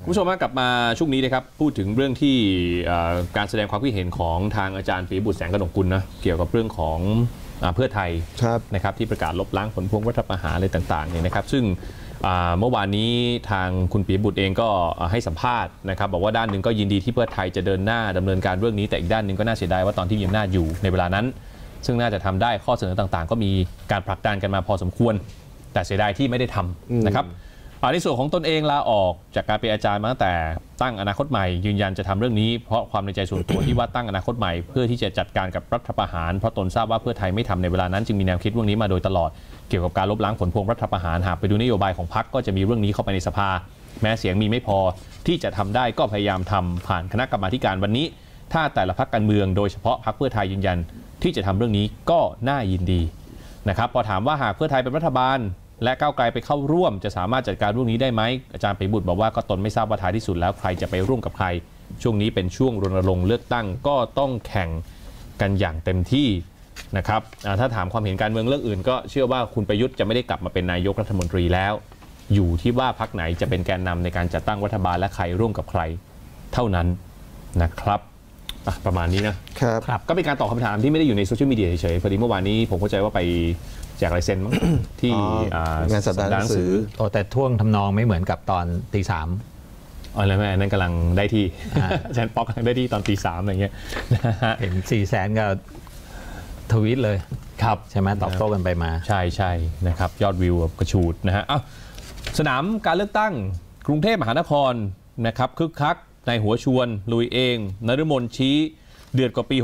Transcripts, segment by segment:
คุณผู้ชมกลับมาช่วงนี้นะครับพูดถึงเรื่องที่การแสดงความคิดเห็นของทางอาจารย์ปิยบุตรแสงกนกกุลนะเกี่ยวกับเรื่องของเพื่อไทยนะครับที่ประกาศลบล้างผลพวงรัฐประหารอะไรต่างๆเนี่ยนะครับซึ่งเมื่อวานนี้ทางคุณปิยบุตรเองก็ให้สัมภาษณ์นะครับบอกว่าด้านหนึ่งก็ยินดีที่เพื่อไทยจะเดินหน้าดำเนินการเรื่องนี้แต่อีกด้านหนึ่งก็น่าเสียดายว่าตอนที่มีอำนาจอยู่ในเวลานั้นซึ่งน่าจะทำได้ข้อเสนอต่างๆก็มีการผลักดันกันมาพอสมควรแต่เสียดายที่ไม่ได้ทำนะครับในส่วนของตนเองลาออกจากการเป็นอาจารย์มาตั้งแต่ตั้งอนาคตใหม่ยืนยันจะทำเรื่องนี้เพราะความในใจส่วนตัวที่ว่าตั้งอนาคตใหม่เพื่อที่จะจัดการกับรัฐประหารเพราะตนทราบว่าเพื่อไทยไม่ทำในเวลานั้นจึงมีแนวคิดเรื่องนี้มาโดยตลอดเกี่ยวกับการลบล้างผลพวงรัฐประหารหากไปดูนโยบายของพรรคก็จะมีเรื่องนี้เข้าไปในสภาแม้เสียงมีไม่พอที่จะทำได้ก็พยายามทำผ่านคณะกรรมาธิการวันนี้ถ้าแต่ละพรรคการเมืองโดยเฉพาะพรรคเพื่อไทยยืนยันที่จะทำเรื่องนี้ก็น่ายินดีนะครับพอถามว่าหากเพื่อไทยเป็นรัฐบาลและก้าวไกลไปเข้าร่วมจะสามารถจัดการเรื่องนี้ได้ไหมอาจารย์ปิยบุตรบอกว่าก็ตนไม่ทราบว่าท้ายที่สุดแล้วใครจะไปร่วมกับใครช่วงนี้เป็นช่วงรณรงค์เลือกตั้งก็ต้องแข่งกันอย่างเต็มที่นะครับถ้าถามความเห็นการเมืองเรื่องอื่นก็เชื่อว่าคุณประยุทธ์จะไม่ได้กลับมาเป็นนายกรัฐมนตรีแล้วอยู่ที่ว่าพรรคไหนจะเป็นแกนนำในการจัดตั้งรัฐบาลและใครร่วมกับใครเท่านั้นนะครับประมาณนี้นะครับก็เป็นการตอบคำถามที่ไม่ได้อยู่ในโซเชียลมีเดียเฉยๆพอดีเมื่อวานนี้ผมเข้าใจว่าไปแจกลายเซ็นมั้งที่งานสัปดาห์หนังสือแต่ท่วงทำนองไม่เหมือนกับตอนตีสามอะไรแม่นั่นกำลังได้ที่อาจารย์ป๊อกกำลังได้ที่ตอนตีสามอะไรเงี้ยเห็น400,000ก็ทวีตเลยครับใช่ไหมตอบโต้กันไปมาใช่นะครับยอดวิวกระชูดนะฮะสนามการเลือกตั้งกรุงเทพมหานครนะครับคึกคักนายหัวชวนลุยเองนฤมลชี้เดือดกว่าปี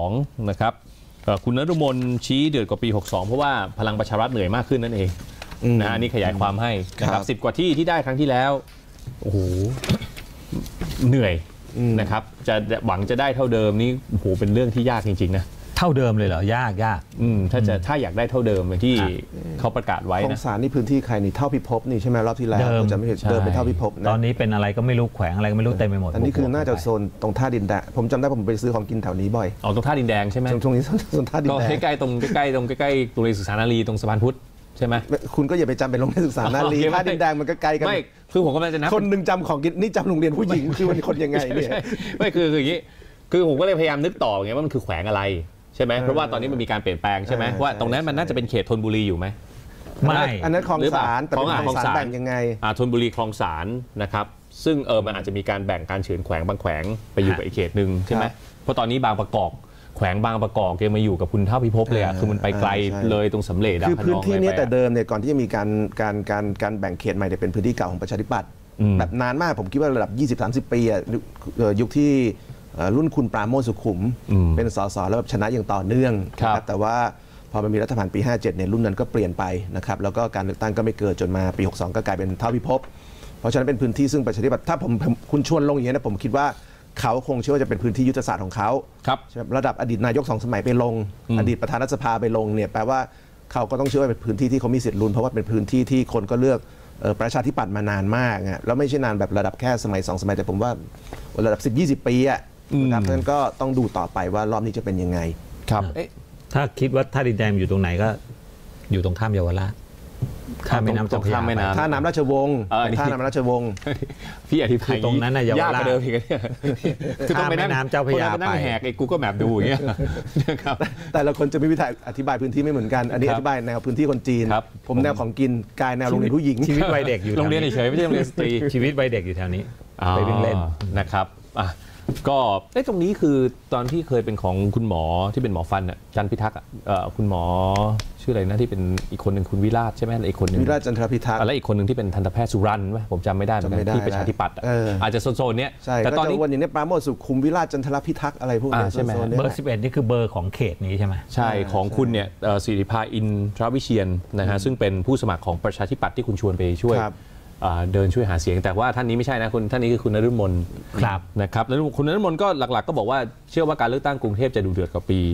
62นะครับคุณนฤมลชี้เดือดกว่าปี62เพราะว่าพลังประชารัฐเหนื่อยมากขึ้นนั่นเองนะนี่ขยายความให้นะครับ10 กว่าที่ได้ครั้งที่แล้วโอ้โหเหนื่อยนะครับจะหวังจะได้เท่าเดิมนี่โอ้โหเป็นเรื่องที่ยากจริงๆนะเท่าเดิมเลยเหรอยากถ้าอยากได้เท่าเดิมที่เขาประกาศไว้นะของศาลนี่พื้นที่ใครนี่เท่าพิภพนี่ใช่ไหมรอบที่แล้วจะไม่เห็นเดิมเป็นเท่าพิภพตอนนี้เป็นอะไรก็ไม่รู้แขวงอะไรก็ไม่รู้เต็มไปหมดอันนี้คือน่าจะโซนตรงท่าดินแดงผมจำได้ผมไปซื้อของกินแถวนี้บ่อยตรงท่าดินแดงใช่ไหมตรงนี้โซนท่าดินแดงก็ใกล้ๆตรงใกล้ๆโรงเรียนศึกษานารีตรงสะพานพุทธใช่ไหมคุณก็อย่าไปจำเป็นโรงเรียนศึกษานารีท่าดินแดงมันก็ไกลกันไม่คือผมก็ไม่จะนับคนหนึ่งจำของกินนี่จำโรงเรียนผู้หญิงคือมันคนยังไงเนี่ยไม่คืออย่างนี้คือผมก็เลยพยายามนึกต่อไงว่ามันคือแขวงอะไรใช่ไหมเพราะว่าตอนนี้มันมีการเปลี่ยนแปลงใช่ไหมว่าตรงนั้นมันน่าจะเป็นเขตธนบุรีอยู่ไหมไม่อันนั้นคลองสารแต่เป็นคลองสารแบ่งยังไงธนบุรีคลองสารนะครับซึ่งมันอาจจะมีการแบ่งการเฉือนแขวงบางแขวงไปอยู่กับอีกเขตหนึ่งใช่ไหมเพราะตอนนี้บางประกอบแขวงบางประกอบมาอยู่กับคุณเท่าพิภพเลยอ่ะคือมันไปไกลเลยตรงสำเร็จคือพื้นที่นี้แต่เดิมเนี่ยก่อนที่จะมีการแบ่งเขตใหม่เนี่ยเป็นพื้นที่เก่าของประชาธิปัตย์แบบนานมากผมคิดว่าระดับ 20-30 ปียุคที่รุ่นคุณปราโมช สุขุมเป็นสสแล้วแบบชนะอย่างต่อเนื่องนะครับแต่ว่าพอมันมีรัฐบาลปี57เนี่ยรุ่นนั้นก็เปลี่ยนไปนะครับแล้วก็การเลือกตั้งก็ไม่เกิดจนมาปี62ก็กลายเป็นเท่าพิภพเพราะฉะนั้นเป็นพื้นที่ซึ่งประชาธิปัตย์ถ้าคุณชวนลงอย่างนี้นะผมคิดว่าเขาคงเชื่อว่าจะเป็นพื้นที่ยุทธศาสตร์ของเขาระดับอดีตนายก2 สมัยไปลงอดีตประธานรัฐสภาไปลงเนี่ยแปลว่าเขาก็ต้องเชื่อว่าเป็นพื้นที่ที่เขามีสิทธิ์ลุ้นเพราะว่าเป็นพื้นที่ที่คนก็เลือกประชาธิปัตย์มานานมากแล้วไม่ใช่นานแบบระดับแค่สมัย2 สมัยแต่ผมว่าระดับ10-20 ปีอะเพราะฉะนั้นก็ต้องดูต่อไปว่ารอบนี้จะเป็นยังไงครับถ้าคิดว่าท่าดินแดงอยู่ตรงไหนก็อยู่ตรงข้ามเยาวราชข้ามแม่น้ำเจ้าพระยาท่าน้ำราชวงศ์ท่าน้ำราชวงศ์พี่อธิบายตรงนั้นนะเยาวราชเดิมอีกเนี่ยคือต้องไปแม่น้ำเจ้าพระยาไปนั่งแหกไอ้กูก็แมปดูอย่างเงี้ยนะครับแต่ละคนจะมีวิธีอธิบายพื้นที่ไม่เหมือนกันอันนี้อธิบายแนวพื้นที่คนจีนผมแนวของกินกายแนวโรงเรียนผู้หญิงชีวิตวัยเด็กอยู่โรงเรียนเฉยไม่ใช่โรงเรียนสตรีชีวิตวัยเด็กอยู่แถวนี้ไปวิ่งเล่นนะครับก็ตรงนี้คือตอนที่เคยเป็นของคุณหมอที่เป็นหมอฟันจันพิทักษ์คุณหมอชื่ออะไรนะที่เป็นอีกคนหนึ่งคุณวิราชใช่ไหมอีกคนหนึ่งวิราชจันทรพิทักษ์และอีกคนหนึ่งที่เป็นทันตแพทย์สุรันท์ผมจำไม่ได้เหมือนกันที่ประชาธิปัตย์อาจจะโซนเนี้ยแต่ตอนนี้วันนี้ปราโมช สุขุมวิราชจันทรพิทักษ์อะไรพวกนี้ใช่ไหมเบอร์11นี่คือเบอร์ของเขตนี้ใช่ไหมใช่ของคุณเนี่ยสิริภาอินทรวิเชียนนะฮะซึ่งเป็นผู้สมัครของประชาธิปัตย์ที่คุณชวนไปช่วยเดินช่วยหาเสียงแต่ว่าท่านนี้ไม่ใช่นะท่านนี้คือคุณนฤมลนะครับแล้วคุณนฤมลก็หลักๆก็บอกว่าเชื่อว่าการเลือกตั้งกรุงเทพจะดูเดือดกว่าปี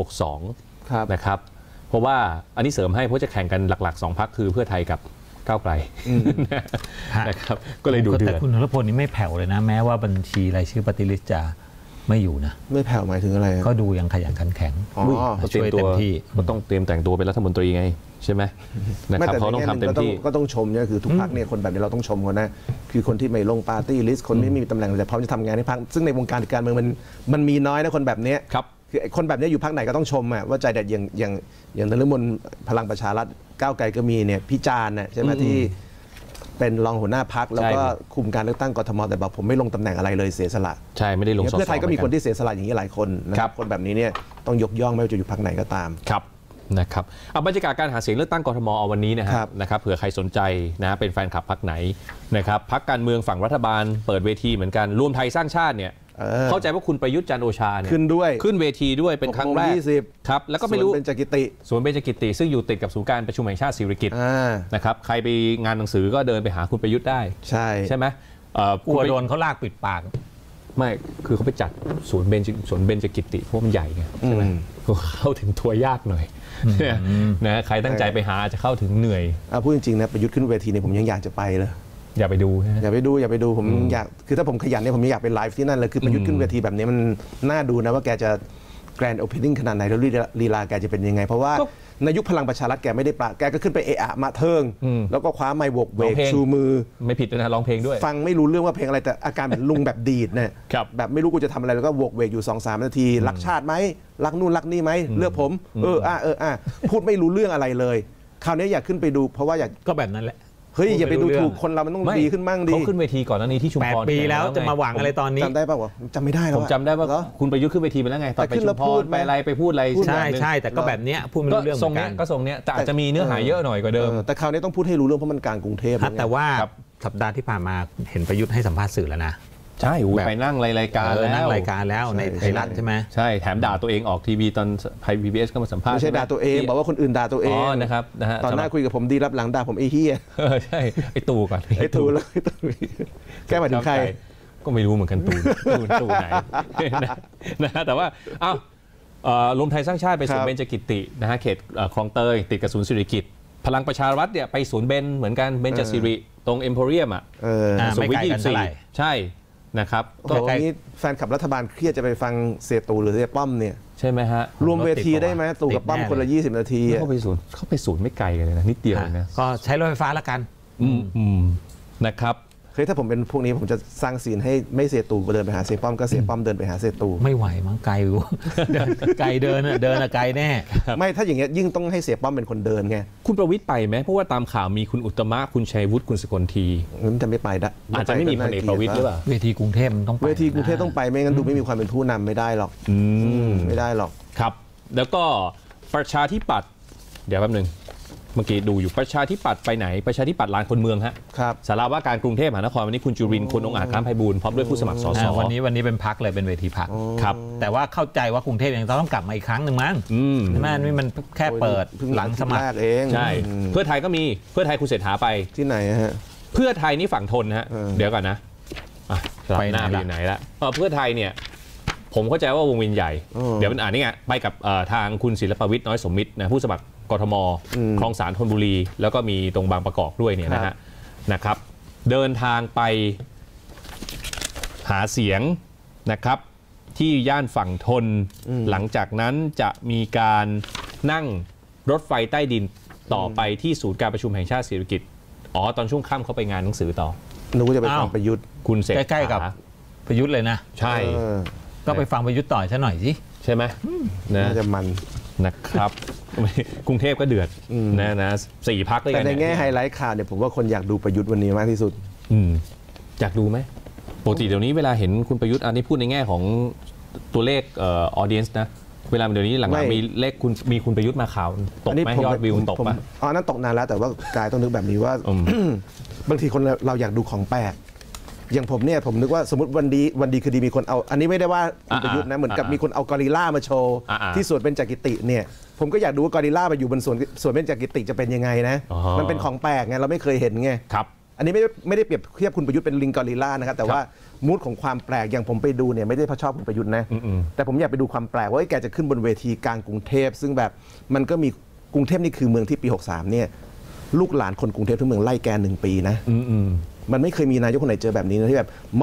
62นะครับเพราะว่าอันนี้เสริมให้เพราะจะแข่งกันหลักๆ2 พรรคคือเพื่อไทยกับก้าวไกลนะครับก็เลยดูเดือดแต่คุณนฤมลนี่ไม่แผ่วเลยนะแม้ว่าบัญชีรายชื่อปฏิริษีจะไม่อยู่นะไม่แผ่วหมายถึงอะไรก็ดูยังขยันขันแข็งช่วยเต็มที่ก็ต้องเตรียมแต่งตัวเป็นรัฐมนตรีไงใช่ไหมนะครับเขาต้องทำเต็มที่ก็ต้องชมเนี่ยคือทุกพรรคเนี่ยคนแบบนี้เราต้องชมคนนะคือคนที่ไม่ลงปาร์ตี้ลิสต์คนที่ไม่มีตำแหน่งแต่พร้อมจะทำงานในพรรคซึ่งในวงการการเมืองมันมีน้อยนะคนแบบนี้คือคนแบบนี้อยู่พรรคไหนก็ต้องชมว่าใจเด็ดอย่างนฤมลพลังประชารัฐก้าวไกลก็มีเนี่ยพิจารณ์ใช่ไหมที่เป็นรองหัวหน้าพรรคแล้วก็คุมการเลือกตั้งกทมแต่บอกผมไม่ลงตำแหน่งอะไรเลยเสียสละใช่ไม่ได้ลงสสเพื่อไทยก็มีคนที่เสียสละอย่างนี้หลายคนนะครับคนแบบนี้เนี่ยต้องยกย่องไม่ว่าจะอยู่พรรคไหนก็ตามครับนะครับบรรยากาศการหาเสียงเลือกตั้งกทมเอาวันนี้นะครับเผื่อใครสนใจนะเป็นแฟนคลับพรรคไหนนะครับพรรคการเมืองฝั่งรัฐบาลเปิดเวทีเหมือนกันรวมไทยสร้างชาติเนี่ยเข้าใจว่าคุณประยุทธ์จันทร์โอชาเนี่ยขึ้นเวทีด้วยเป็นครั้งแรกครับแล้วก็ไม่รู้สวนเบญจกิติซึ่งอยู่ติดกับศูนย์การประชุมแห่งชาติสิริกิติ์นะครับใครไปงานหนังสือก็เดินไปหาคุณประยุทธ์ได้ใช่ไหมกลัวโดนเขาลากปิดปากไม่คือเขาไปจัดสวนเบญจกิติเพราะมันใหญ่ไงใช่ไหมเข้าถึงทัวร์ยากหน่อยนะใครตั้งใจไปหาจะเข้าถึงเหนื่อยพูดจริงๆนะประยุทธ์ขึ้นเวทีเนี่ยผมยังอยากจะไปเลยอย่าไปดูอย่าไปดูผมอยากคือถ้าผมขยันเนี่ยผมอยากไปไลฟ์ที่นั่นเลยคือประยุทธ์ขึ้นเวทีแบบนี้มันน่าดูนะว่าแกจะแกรนด์โอเพนนิ่งขนาดไหนแล้วลีลาแกจะเป็นยังไงเพราะว่าในยุคพลังประชารัฐแกไม่ได้ปะแกก็ขึ้นไปเอะอะมาเทิงแล้วก็คว้าไมค์โบกเวกชูมือไม่ผิดนะร้องเพลงด้วยฟังไม่รู้เรื่องว่าเพลงอะไรแต่อาการเหมือนลุงแบบดีดเนี่ยแบบไม่รู้กูจะทำอะไรแล้วก็โบกเวกอยู่ 2-3 นาทีรักชาติไหมรักนู่นรักนี่ไหมเลือกผมพูดไม่รู้เรื่องอะไรเลยคราวนี้อยากขึ้นไปดูเพราะว่าอยากก็แบบนั้นแหละเฮ้ยอย่าไปดูถูกคนเรามันต้องดีขึ้นมั่งดีเขาขึ้นเวทีก่อนหน้านี้ที่ชุมพร 8 ปีแล้วจะมาหวังอะไรตอนนี้จำได้ป่าวจำไม่ได้แล้วผมจำได้ว่าคุณประยุทธ์ขึ้นเวทีไปแล้วไงตอนไปชุมพรไปอะไรไปพูดอะไรใช่แต่ก็แบบนี้พูดไม่รู้เรื่องเหมือนกันก็ทรงเนี้ยแต่อาจจะมีเนื้อหาเยอะหน่อยกว่าเดิมแต่คราวนี้ต้องพูดให้รู้เรื่องเพราะมันกลางกรุงเทพแต่ว่าสัปดาห์ที่ผ่านมาเห็นประยุทธ์ให้สัมภาษณ์สื่อแล้วนะใช่ไปนั่งรายการแล้วในไทยรัฐใช่ไหมใช่แถมด่าตัวเองออกทีวีตอนไทย PBS ก็มาสัมภาษณ์ไม่ใช่ด่าตัวเองบอกว่าคนอื่นด่าตัวเองนะครับตอนหน้าคุยกับผมดีรับหลังด่าผมไอ้เหี้ยใช่ไอ้ตู่ก่อนไอ้ตู่แล้วแกหมายถึงใครก็ไม่รู้เหมือนกันตู่ไหนนะแต่ว่าอ้าวรวมไทยสร้างชาติไปสวนเบญจกิตินะฮะเขตคลองเตยติดกับศูนย์สิริกิติ์พลังประชารัฐเนี่ยไปสวนเบญเหมือนกันเบญจสิริตรงเอ็มโพเรียมสุขุมวิท 24ใช่นะครับก็นี้แฟนคลับรัฐบาลเครียดจะไปฟังเสียตู่หรือเสียป้อมเนี่ยใช่ไหมฮะรวมเวทีได้ไหมตู่กับป้อมคนละ20 นาทีเข้าไปศูนย์ไม่ไกลกันเลยนะนิดเดียวนะก็ใช้รถไฟฟ้าละกันนะครับถ้าผมเป็นพวกนี้ผมจะสร้างซีนให้ไม่เสียตู่เดินไปหาเสียป้อมก็เสียป้อมเดินไปหาเสียตู่ไม่ไหวมั้งไกลอยู่ไกลเดินไกลแน่ไม่ถ้าอย่างเงี้ยยิ่งต้องให้เสียป้อมเป็นคนเดินไงคุณประวิตรไปไหมเพราะว่าตามข่าวมีคุณอุตมะคุณชัยวุฒิคุณสกลทีมันจะไม่ไปอาจจะไม่มีพลเอกประวิตรหรือเปล่าเวทีกรุงเทพต้องไปเวทีกรุงเทพต้องไปไม่งั้นดูไม่มีความเป็นผู้นำไม่ได้หรอกไม่ได้หรอกครับแล้วก็ประชาธิปัตย์เดี๋ยวแป๊บนึงเมื่อกี้ดูอยู่ประชาธิปัตย์ไปไหนประชาธิปัตย์ลานคนเมืองฮะสาราว่าการกรุงเทพมหานครวันนี้คุณจุรินทร์คุณองค์อาจคล้ามไพบูลย์พร้อมด้วยผู้สมัครสสวันนี้เป็นพักเลยเป็นเวทีพักครับแต่ว่าเข้าใจว่ากรุงเทพยังต้องกลับมาอีกครั้งหนึ่งมั้งใช่ไหมนี่มันแค่เปิดหลังสมัครเองใช่เพื่อไทยก็มีเพื่อไทยคุณเศรษฐาไปที่ไหนฮะเพื่อไทยนี่ฝั่งทนฮะเดี๋ยวก่อนนะไปหน้าไปอยู่ไหนละเพื่อไทยเนี่ยผมเข้าใจว่าวงเวียนใหญ่เดี๋ยวมันนี่ไงไปกับทางคุณศิลปวิทย์น้อยสมมิตรนะผู้สมัครกทมคลองสารธนบุรีแล้วก็มีตรงบางประกอบด้วยเนี่ยนะครับเดินทางไปหาเสียงนะครับที่ย่านฝั่งทนหลังจากนั้นจะมีการนั่งรถไฟใต้ดินต่อไปที่ศูนย์การประชุมแห่งชาติสิริกิติ์ตอนช่วงค่ำเขาไปงานหนังสือต่อนึกว่าจะไปฟังประยุทธ์คุณเสกใกล้ๆกับประยุทธ์เลยนะใช่ก็ไปฟังประยุทธ์ต่อซะหน่อยสิใช่ไหมน่าจะมันนะครับกรุงเทพก็เดือดนะ4 พรรคด้วยกันแต่ในแง่ไฮไลท์ข่าวเนี่ยผมว่าคนอยากดูประยุทธ์วันนี้มากที่สุดอยากดูไหมปกติเดี๋ยวนี้เวลาเห็นคุณประยุทธ์อันนี้พูดในแง่ของตัวเลขออเดียนส์นะเวลาเดี๋ยวนี้หลังๆมีเลขคุณประยุทธ์มาข่าวตกไหมยอดวิวตกปะนั่นตกนานแล้วแต่ว่ากายต้องนึกแบบนี้ว่าบางทีคนเราอยากดูของแปลกอย่างผมเนี่ยผมนึกว่าสมมติวันดีคือดีมีคนเอาอันนี้ไม่ได้ว่าคุณประยุทธ์นะเหมือนกับมีคนเอากอริลลามาโชว์ที่สวนเบญจกิติเนี่ยผมก็อยากดูว่ากอริลลามาอยู่บนสวนเบญจกิติจะเป็นยังไงนะมันเป็นของแปลกไงเราไม่เคยเห็นไงครับอันนี้ไม่ได้เปรียบเทียบคุณประยุทธ์เป็นลิงกอริลลานะครับแต่ว่ามูดของความแปลกอย่างผมไปดูเนี่ยไม่ได้เพราะชอบคุณประยุทธ์นะแต่ผมอยากไปดูความแปลกว่าแกจะขึ้นบนเวทีกลางกรุงเทพซึ่งแบบมันก็มีกรุงเทพนี่คือเมืองที่ปี63เนี่ยลูกหลานคนกรุงเทพทั้งเมืองไล่แก1 ปีนะมันไม่เคยมีนายกคนไหนเจอแบบนี้นะที่แบบม็อบ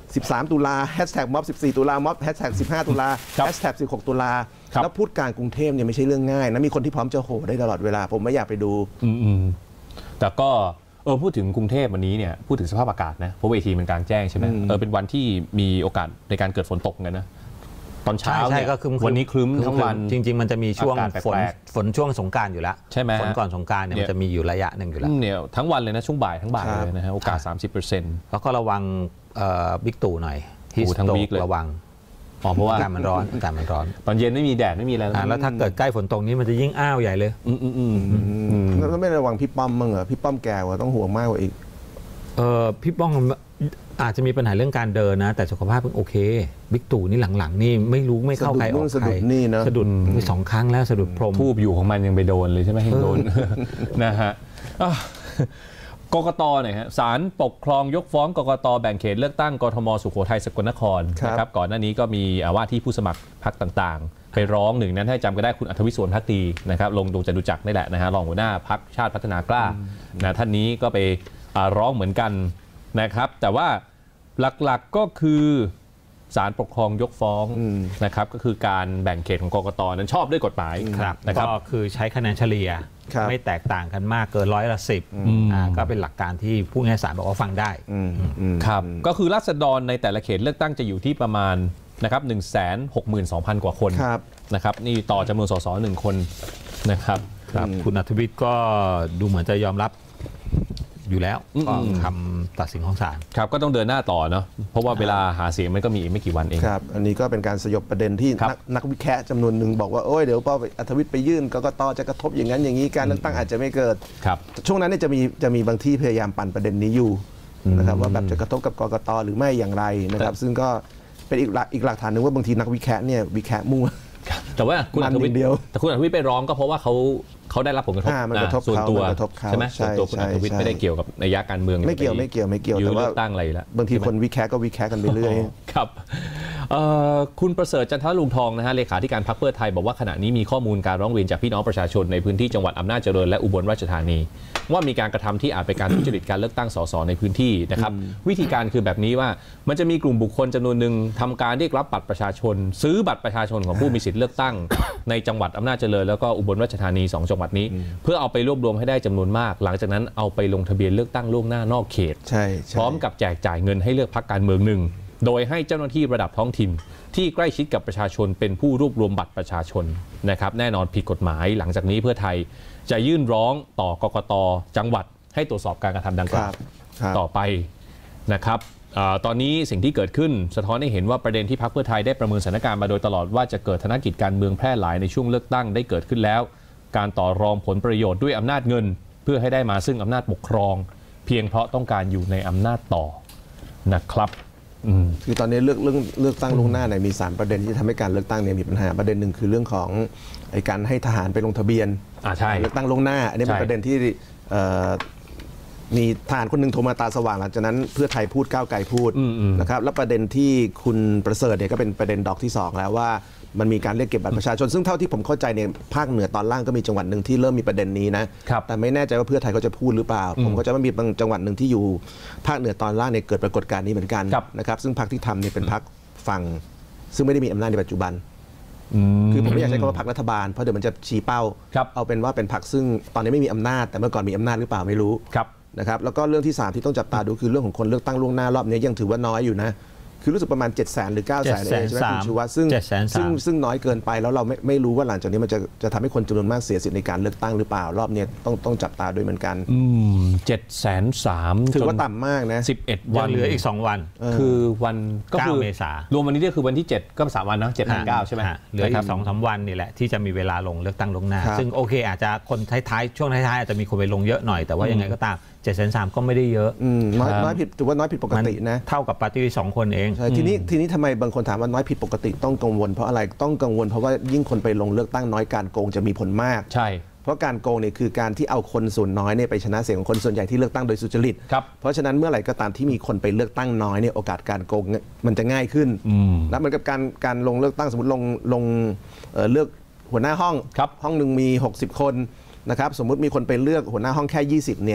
13 ตุลาแฮชแท็กม็อบ14 ตุลาม็อบแฮชแท็ก15 ตุลาแฮชแท็ก16 ตุลาแล้วพูดการกรุงเทพเนี่ยไม่ใช่เรื่องง่ายนะมีคนที่พร้อมจะโห่ได้ตลอดเวลาผมไม่อยากไปดูแต่ก็พูดถึงกรุงเทพวันนี้เนี่ยพูดถึงสภาพอากาศนะเพราะเวทีมันกลางแจ้งใช่ไหมเป็นวันที่มีโอกาสในการเกิดฝนตกกันนะตอนเช้าเนี่ยวันนี้ครึ้มทั้งวันจริงๆมันจะมีช่วงฝนช่วงสงกรานต์อยู่แล้วใช่ไหมฝนก่อนสงกรานต์เนี่ยมันจะมีอยู่ระยะหนึ่งอยู่แล้วเนี่ยทั้งวันเลยนะช่วงบ่ายทั้งบ่ายเลยนะฮะโอกาส 30% แล้วก็ระวังบิ๊กตู่หน่อยที่ทั้งวีคเลยระวังเพราะว่าอากาศมันร้อนตอนเย็นไม่มีแดดไม่มีอะไรแล้วถ้าเกิดใกล้ฝนตกนี้มันจะยิ่งอ้าวใหญ่เลยแล้วไม่ระวังพี่ป้อมมั้งเหรอพี่ป้อมแกว่าต้องห่วงมากกว่าอีกพี่ป้อมอาจจะมีปัญหาเรื่องการเดินนะแต่สุขภาพโอเคบิ๊กตู่นี่หลังๆนี่ไม่รู้ไม่เข้าใครออกใครสะดุดไป2 ครั้งแล้วสะดุดพรมทูบอยู่ของมันยังไปโดนเลยใช่ไหมยังโดนนะฮะกกตหน่อยฮะศาลปกครองยกฟ้องกกตแบ่งเขตเลือกตั้งกทมสุโขทัยสกลนครนะครับก่อนหน้านี้ก็มีว่าที่ผู้สมัครพรรคต่างๆไปร้องหนึ่งนั้นให้จำก็ได้คุณอัธวิศ สวนภักดีนะครับลงจตุจักรนี่แหละนะฮะรองหัวหน้าพรรคชาติพัฒนากล้านะท่านนี้ก็ไปร้องเหมือนกันนะครับแต่ว่าหลักๆก็คือศาลปกครองยกฟ้องนะครับก็คือการแบ่งเขตของกกตนั้นชอบด้วยกฎหมายนะครับก็คือใช้คะแนนเฉลี่ยไม่แตกต่างกันมากเกิน10%ก็เป็นหลักการที่ผู้พิพากษาบอกว่าฟังได้ครับก็คือราษฎรในแต่ละเขตเลือกตั้งจะอยู่ที่ประมาณนะครับ 162,000 กว่าคนนะครับนี่ต่อจำนวนสส1 คนนะครับคุณอัธวิทย์ก็ดูเหมือนจะยอมรับอยู่แล้วคำตัดสินของศาลครับก็ต้องเดินหน้าต่อเนาะเพราะว่าเวลาหาเสียงมันก็มีไม่กี่วันเองครับอันนี้ก็เป็นการสยบประเด็นที่นักวิเคราะห์จำนวนหนึ่งบอกว่าโอ้ยเดี๋ยวพออัธวิทย์ไปยื่นกกตจะกระทบอย่างนั้นอย่างนี้การเลือกตั้งอาจจะไม่เกิดช่วงนั้นเนี่ยจะมีบางที่พยายามปั่นประเด็นนี้อยู่นะครับว่าแบบจะกระทบกับกกตหรือไม่อย่างไรนะครับซึ่งก็เป็นอีกหลักฐานหนึ่งว่าบางทีนักวิเคราะห์เนี่ยวิเคราะห์มั่วแต่ว่าคุณอัธวิทย์ไปร้องก็เพราะว่าเขาได้รับผลกระทบส่วนตัวใช่ไหมส่วนตัวคุณอัธวิทย์ไม่ได้เกี่ยวกับนัยการเมืองไม่เกี่ยวแต่ว่าตั้งอะไรละบางทีคนวิเคราะห์ก็วิเคราะห์กันไปเรื่อยครับคุณประเสริฐจันทลุงทองนะฮะเลขาธิการพรรคเพื่อไทยบอกว่าขณะนี้มีข้อมูลการร้องเรียนจากพี่น้องประชาชนในพื้นที่จังหวัดอำนาจเจริญและอุบลราชธานีว่ามีการกระทำที่อาจเป็นการทุจริตการเลือกตั้งสสในพื้นที่นะครับวิธีการคือแบบนี้ว่ามันจะมีกลุ่มบุคคลจำนวนหนึ่งทำการเรียกรับบัตรประชาชนซื้อบัตรประชาชนของผู้มีสิทธิเลือกตั้งในจังหวัดอำนาจเจริญแล้วก็อุบลราชธานี2 จังหวัดนี้เพื่อเอาไปรวบรวมให้ได้จำนวนมากหลังจากนั้นเอาไปลงทะเบียนเลือกตั้งล่วงหน้านอกเขตพร้อมกับแจกจ่ายเงินให้เลือกพรรคการเมืองหนึ่งโดยให้เจ้าหน้าที่ระดับท้องถิ่นที่ใกล้ชิดกับประชาชนเป็นผู้รวบรวมบัตรประชาชนนะครับแน่นอนผิดกฎหมายหลังจากนี้เพื่อไทยจะยื่นร้องต่อกกตจังหวัดให้ตรวจสอบการกระทำดังกล่าวต่อไปนะครับตอนนี้สิ่งที่เกิดขึ้นสะท้อนให้เห็นว่าประเด็นที่พรรคเพื่อไทยได้ประเมินสถานการณ์มาโดยตลอดว่าจะเกิดธนกิจการเมืองแพร่หลายในช่วงเลือกตั้งได้เกิดขึ้นแล้วการต่อรองผลประโยชน์ด้วยอำนาจเงินเพื่อให้ได้มาซึ่งอำนาจปกครองเพียงเพราะต้องการอยู่ในอำนาจต่อนะครับคือตอนนี้เลือกตั้งล่วงหน้าเนี่ยมี3ประเด็นที่ทำให้การเลือกตั้งเนี่ยมีปัญหาประเด็นหนึ่งคือเรื่องของการให้ทหารไปลงทะเบียนเลือกตั้งล่วงหน้าอันนี้เป็นประเด็นที่มีทหารคนหนึ่งโทรมาตาสว่างหลังจากนั้นเพื่อไทยพูดก้าวไกลพูดนะครับแล้วประเด็นที่คุณประเสริฐเนี่ยก็เป็นประเด็นดอกที่2แล้วว่ามันมีการเรียกเก็บบัตรประชาชนซึ่งเท่าที่ผมเข้าใจในภาคเหนือตอนล่างก็มีจังหวัดหนึ่งที่เริ่มมีประเด็นนี้นะแต่ไม่แน่ใจว่าเพื่อไทยเขาจะพูดหรือเปล่าผมก็จะมีบางจังหวัดหนึ่งที่อยู่ภาคเหนือตอนล่างเนี่ยเกิดปรากฏการณ์นี้เหมือนกันนะครับซึ่งพรรคที่ทำเนี่ยเป็นพรรคฝั่งซึ่งไม่ได้มีอำนาจในปัจจุบันคือผมไม่อยากใช้คำว่าพรรครัฐบาลเพราะเดี๋ยวมันจะชี้เป้าเอาเป็นว่าเป็นพรรคซึ่งตอนนี้ไม่มีอำนาจแต่เมื่อก่อนมีอำนาจหรือเปล่าไม่รู้นะครับแล้วก็เรื่องที่3ที่ต้องจับตาดูคือเรื่องของคนเลือกตั้งล่วงหน้ารอบนี้ยังถือว่าน้อยอยู่นะคือรู้สึกประมาณ 700,000 หรือ 900,000 เองใช่ไหมคุณชูวัฒน์ซึ่งน้อยเกินไปแล้วเราไม่รู้ว่าหลังจากนี้มันจะทำให้คนจำนวนมากเสียสิทธิ์ในการเลือกตั้งหรือเปล่ารอบนี้ต้องจับตาด้วยเหมือนกัน 730,000 ถือว่าต่ำมากนะ 11 วันเหลืออีก2 วันคือวันก็คือเมษารวมวันนี้ก็คือวันที่7ก็3 วันเนาะ7-9ใช่ไหมเหลืออีก 2-3 วันนี่แหละที่จะมีเวลาลงเลือกตั้งล่วงหน้าซึ่งโอเคอาจจะคนท้ายๆช่วงท้ายๆอาจจะมีคนไปลงเยอะหน่อยแต่ว่ายังไงก็ตาม730,000ก็ไม่ได้เยอะน้อยผิดถือว่าน้อยผิดปกตินะเท่ากับปาร์ตี้ลิสต์2 คนเองทีนี้ทำไมบางคนถามว่าน้อยผิดปกติต้องกังวลเพราะอะไรต้องกังวลเพราะว่ายิ่งคนไปลงเลือกตั้งน้อยการโกงจะมีผลมากใช่เพราะการโกงเนี่ยคือการที่เอาคนส่วนน้อยเนี่ยไปชนะเสียงของคนส่วนใหญ่ที่เลือกตั้งโดยสุจริตเพราะฉะนั้นเมื่อไหร่ก็ตามที่มีคนไปเลือกตั้งน้อยเนี่ยโอกาสการโกงมันจะง่ายขึ้นแล้วเหมือนกับการลงเลือกตั้งสมมติลงเลือกหัวหน้าห้องหนึ่งมี60 คนนะครับสมมุติมีคนไปเลือกหัวหน้าห้องแค่20เนี่ย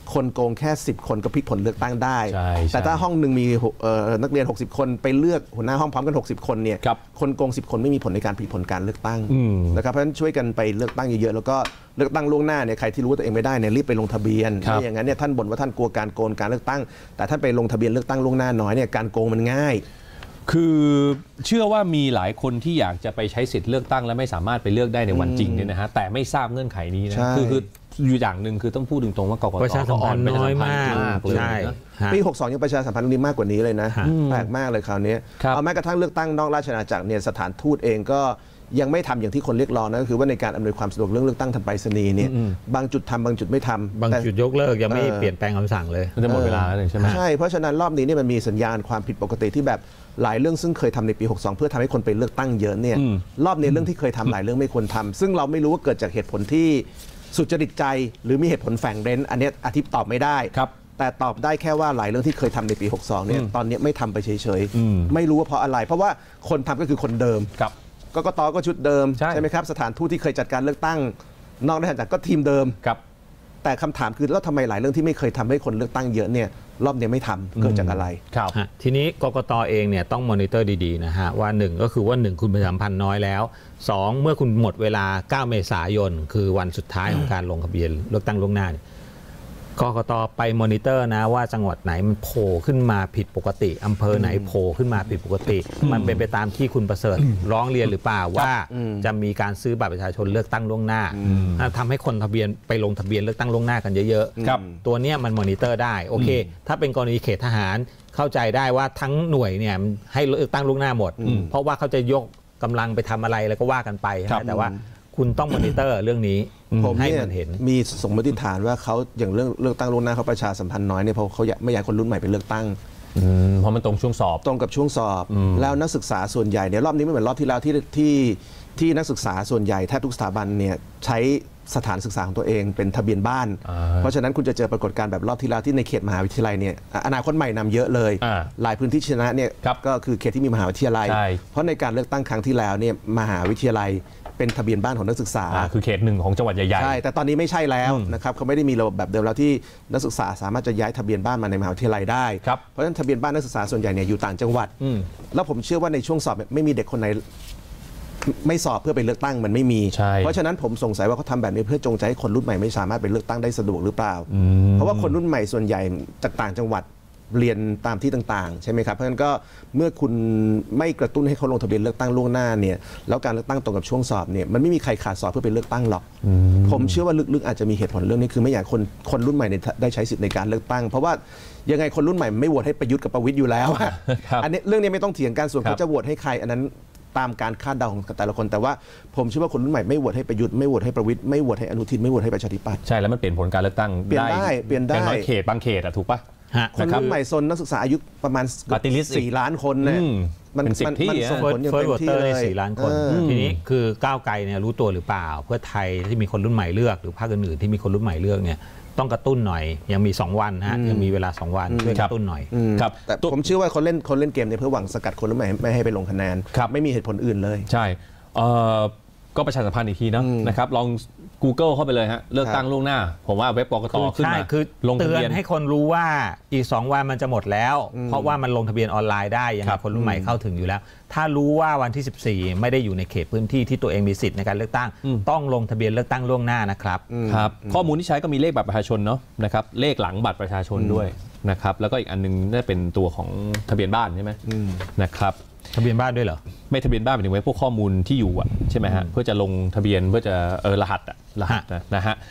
คนโกงแค่10 คนก็พลิกผลเลือกตั้งได้ใช่แต่ถ้าห้องหนึ่งมีนักเรียน60 คนไปเลือกหัวหน้าห้องพร้อมกัน60 คนเนี่ยคนโกง10 คนไม่มีผลในการพลิกผลการเลือกตั้งนะครับเพราะฉะนั้นช่วยกันไปเลือกตั้งเยอะๆแล้วก็เลือกตั้งล่วงหน้าเนี่ยใครที่รู้ว่าตัวเองไม่ได้เนี่ยรีบไปลงทะเบียนไม่อย่างนั้นเนี่ยท่านบ่นว่าท่านกลัวการโกงการเลือกตั้งแต่ท่านไปลงทะเบียนเลือกตั้งล่วงหน้าน้อยเนี่ยการโกงมันง่ายคือเชื่อว่ามีหลายคนที่อยากจะไปใช้สิทธิ์เลือกตั้งและไม่สามารถไปเลือกได้ในวันจริงเนี่ยนะฮะแต่ไม่ทราบเงื่อนไขนี้นะคืออยู่อย่างหนึ่งคือต้องพูดตรงๆว่ากกตประชาสัมพันธ์น้อยมากใช่ปี62ยังประชาสัมพันธ์นี้มากกว่านี้เลยนะแปลกมากเลยคราวนี้เอาแม้กระทั่งเลือกตั้งนอกราชอาณาจักรเนี่ยสถานทูตเองก็ยังไม่ทำอย่างที่คนเรียกร้องนะก็คือว่าในการอำนวยความสะดวกเรื่องเลือกตั้งทางไปรษณีย์เนี่ยบางจุดทำบางจุดไม่ทำบางจุดยกเลิกยังไม่เปลี่ยนแปลงคำสั่งเลยจะหมดเวลาแล้วใช่ไหมใช่เพราะฉะนั้นรอบนี้เนี่ยมันมีสัญญาณความผิดปกติที่แบบหลายเรื่องซึ่งเคยทำในปี62เพื่อทำให้คนไปเลือกตั้งเยอะเนี่ยรอบนี้เรื่องที่เคยทำหลายเรื่องไม่ควรทำซึ่งเราไม่รู้ว่าเกิดจากเหตุผลที่สุจริตใจหรือมีเหตุผลแฝงเร้นอันนี้อธิบตอบไม่ได้แต่ตอบได้แค่ว่าหลายเรื่องที่เคยทำในปี62เนี่ยตอนนี้ไม่ทำไปเฉยๆไม่รู้ว่าเพราะอะไรเพราะว่าคนทำก็คือคนเดิมกกตก็ชุดเดิมใช่ไหมครับสถานทูตที่เคยจัดการเลือกตั้งนอกราชอาณาจักรก็ทีมเดิมแต่คำถามคือแล้วทำไมหลายเรื่องที่ไม่เคยทำให้คนเลือกตั้งเยอะเนี่ยรอบนี้ไม่ทำเกิดจากอะไรทีนี้กกตเองเนี่ยต้องมอนิเตอร์ดีๆนะฮะว่า1ก็คือว่า1คุณประชาสัมพันธ์น้อยแล้ว2เมื่อคุณหมดเวลา9 เมษายนคือวันสุดท้ายของการลงทะเบียนเลือกตั้งล่วงหน้ากกตไปมอนิเตอร์นะว่าจังหวัดไหนมันโผล่ขึ้นมาผิดปกติอำเภอไหนโผล่ขึ้นมาผิดปกติมันเป็นไปตามที่คุณประเสริฐร้องเรียนหรือเปล่าว่าจะมีการซื้อบัตรประชาชนเลือกตั้งล่วงหน้าทำให้คนทะเบียนไปลงทะเบียนเลือกตั้งล่วงหน้ากันเยอะๆตัวนี้มันมอนิเตอร์ได้โอเคถ้าเป็นกรณีเขตทหารเข้าใจได้ว่าทั้งหน่วยเนี่ยให้เลือกตั้งล่วงหน้าหมดเพราะว่าเขาจะยกกำลังไปทำอะไรแล้วก็ว่ากันไปแต่ว่าคุณต้องมอนิเตอร์เรื่องนี้ผมให้มันเห็นมีสมมติฐานว่าเขาอย่างเรื่องเลือกตั้งล่วงหน้าเขาประชาสัมพันธ์น้อยเนี่ยเพราะเขาไม่อยากคนรุ่นใหม่ไปเลือกตั้งเพราะมันตรงช่วงสอบตรงกับช่วงสอบแล้วนักศึกษาส่วนใหญ่เนี่ยรอบนี้ไม่เหมือนรอบที่แล้วที่นักศึกษาส่วนใหญ่แทบทุกสถาบันเนี่ยใช้สถานศึกษาของตัวเองเป็นทะเบียนบ้านเพราะฉะนั้นคุณจะเจอปรากฏการณ์แบบรอบที่แล้วที่ในเขตมหาวิทยาลัยเนี่ยอนาคตใหม่นำเยอะเลยหลายพื้นที่ชนะเนี่ยก็คือเขตที่มีมหาวิทยาลัยเพราะในการเลือกตั้งครั้งที่แล้วเนี่ยมหาวิทยาลัยเป็นทะเบียนบ้านของนักศึกษาคือเขตหนึ่งของจังหวัดใหญ่ๆใช่แต่ตอนนี้ไม่ใช่แล้วนะครับเขาไม่ได้มีระบบแบบเดิมแล้วที่นักศึกษาสามารถจะย้ายทะเบียนบ้านมาในมหาวิทยาลัยได้เพราะฉะนั้นทะเบียนบ้านนักศึกษาส่วนใหญ่เนี่ยอยู่ต่างจังหวัดแล้วผมเชื่อว่าในช่วงสอบไม่มีเด็กคนไหนไม่สอบเพื่อไปเลือกตั้งมันไม่มีเพราะฉะนั้นผมสงสัยว่าเขาทำแบบนี้เพื่อจงใจให้คนรุ่นใหม่ไม่สามารถไปเลือกตั้งได้สะดวกหรือเปล่าเพราะว่าคนรุ่นใหม่ส่วนใหญ่จากต่างจังหวัดเรียนตามที่ต่างๆใช่ไหมครับเพราะฉะนั้นก็เมื่อคุณไม่กระตุ้นให้เขาลงทะเบียนเลือกตั้งล่วงหน้าเนี่ยแล้วการเลือกตั้งตรงกับช่วงสอบเนี่ยมันไม่มีใครขาดสอบเพื่อไปเลือกตั้งหรอกผมเชื่อว่าลึกๆอาจจะมีเหตุผลเรื่องนี้คือไม่อยากคนรุ่นใหม่ได้ใช้สิทธิ์ในการเลือกตั้งเพราะว่ายังไงคนรุ่นใหม่ไม่โหวตให้ประยุทธ์กับประวิตรอยู่แล้วอันนี้เรื่องนี้ไม่ต้องเถียงกันส่วนเขาจะโหวตให้ใครอันนั้นตามการคาดเดาของแต่ละคนแต่ว่าผมเชื่อว่าคนรุ่นใหม่ไม่โหวตให้ประยุทธ์ไม่โหวตให้ประวิตรไม่โหวตให้อนุทินไม่โหวตให้ประชาธิปัตย์ใช่แล้วมันเปลี่ยนผลการเลือกตั้งเปลี่ยนได้น้อยเขตบางเขตถูกปะคนรุ่นใหม่ซนนักศึกษาอายุประมาณ4 ล้านคนเนี่ยมันส่งผลอย่างเต็มที่เลย4 ล้านคนทีนี้คือก้าวไกลเนี่ยรู้ตัวหรือเปล่าเพื่อไทยที่มีคนรุ่นใหม่เลือกหรือพรรคอื่นๆที่มีคนรุ่นใหม่เลือกเนี่ยต้องกระตุ้นหน่อยยังมี2 วันฮะยังมีเวลา2 วันช่วยกระตุ้นหน่อยครับแต่ผมเชื่อว่าคนเล่นเกมเนี่ยเพื่อหวังสกัดคนรุ่นใหม่ไม่ให้ไปลงคะแนนไม่มีเหตุผลอื่นเลยใช่ก็ประชาสัมพันธ์อีกทีนะครับลอง Google เข้าไปเลยฮะเลือกตั้งล่วงหน้าผมว่าเว็บกกตขึ้นมาคือลงทะเบียนให้คนรู้ว่าอีก2 วันมันจะหมดแล้วเพราะว่ามันลงทะเบียนออนไลน์ได้ยังไงคนรุ่นใหม่เข้าถึงอยู่แล้วถ้ารู้ว่าวันที่14ไม่ได้อยู่ในเขตพื้นที่ที่ตัวเองมีสิทธิ์ในการเลือกตั้งต้องลงทะเบียนเลือกตั้งล่วงหน้านะครับครับข้อมูลที่ใช้ก็มีเลขบัตรประชาชนเนาะนะครับเลขหลังบัตรประชาชนด้วยนะครับแล้วก็อีกอันนึงน่าเป็นตัวของทะเบียนบ้านใช่ไหมนะครับทะเบียนบ้านด้วยเหรอไม่ทะเบียนบ้านหมายถึงไว้พวกข้อมูลที่อยู่ใช่ไหมฮะเพื่อจะลงทะเบียนเพื่อจะรหัสนะฮะ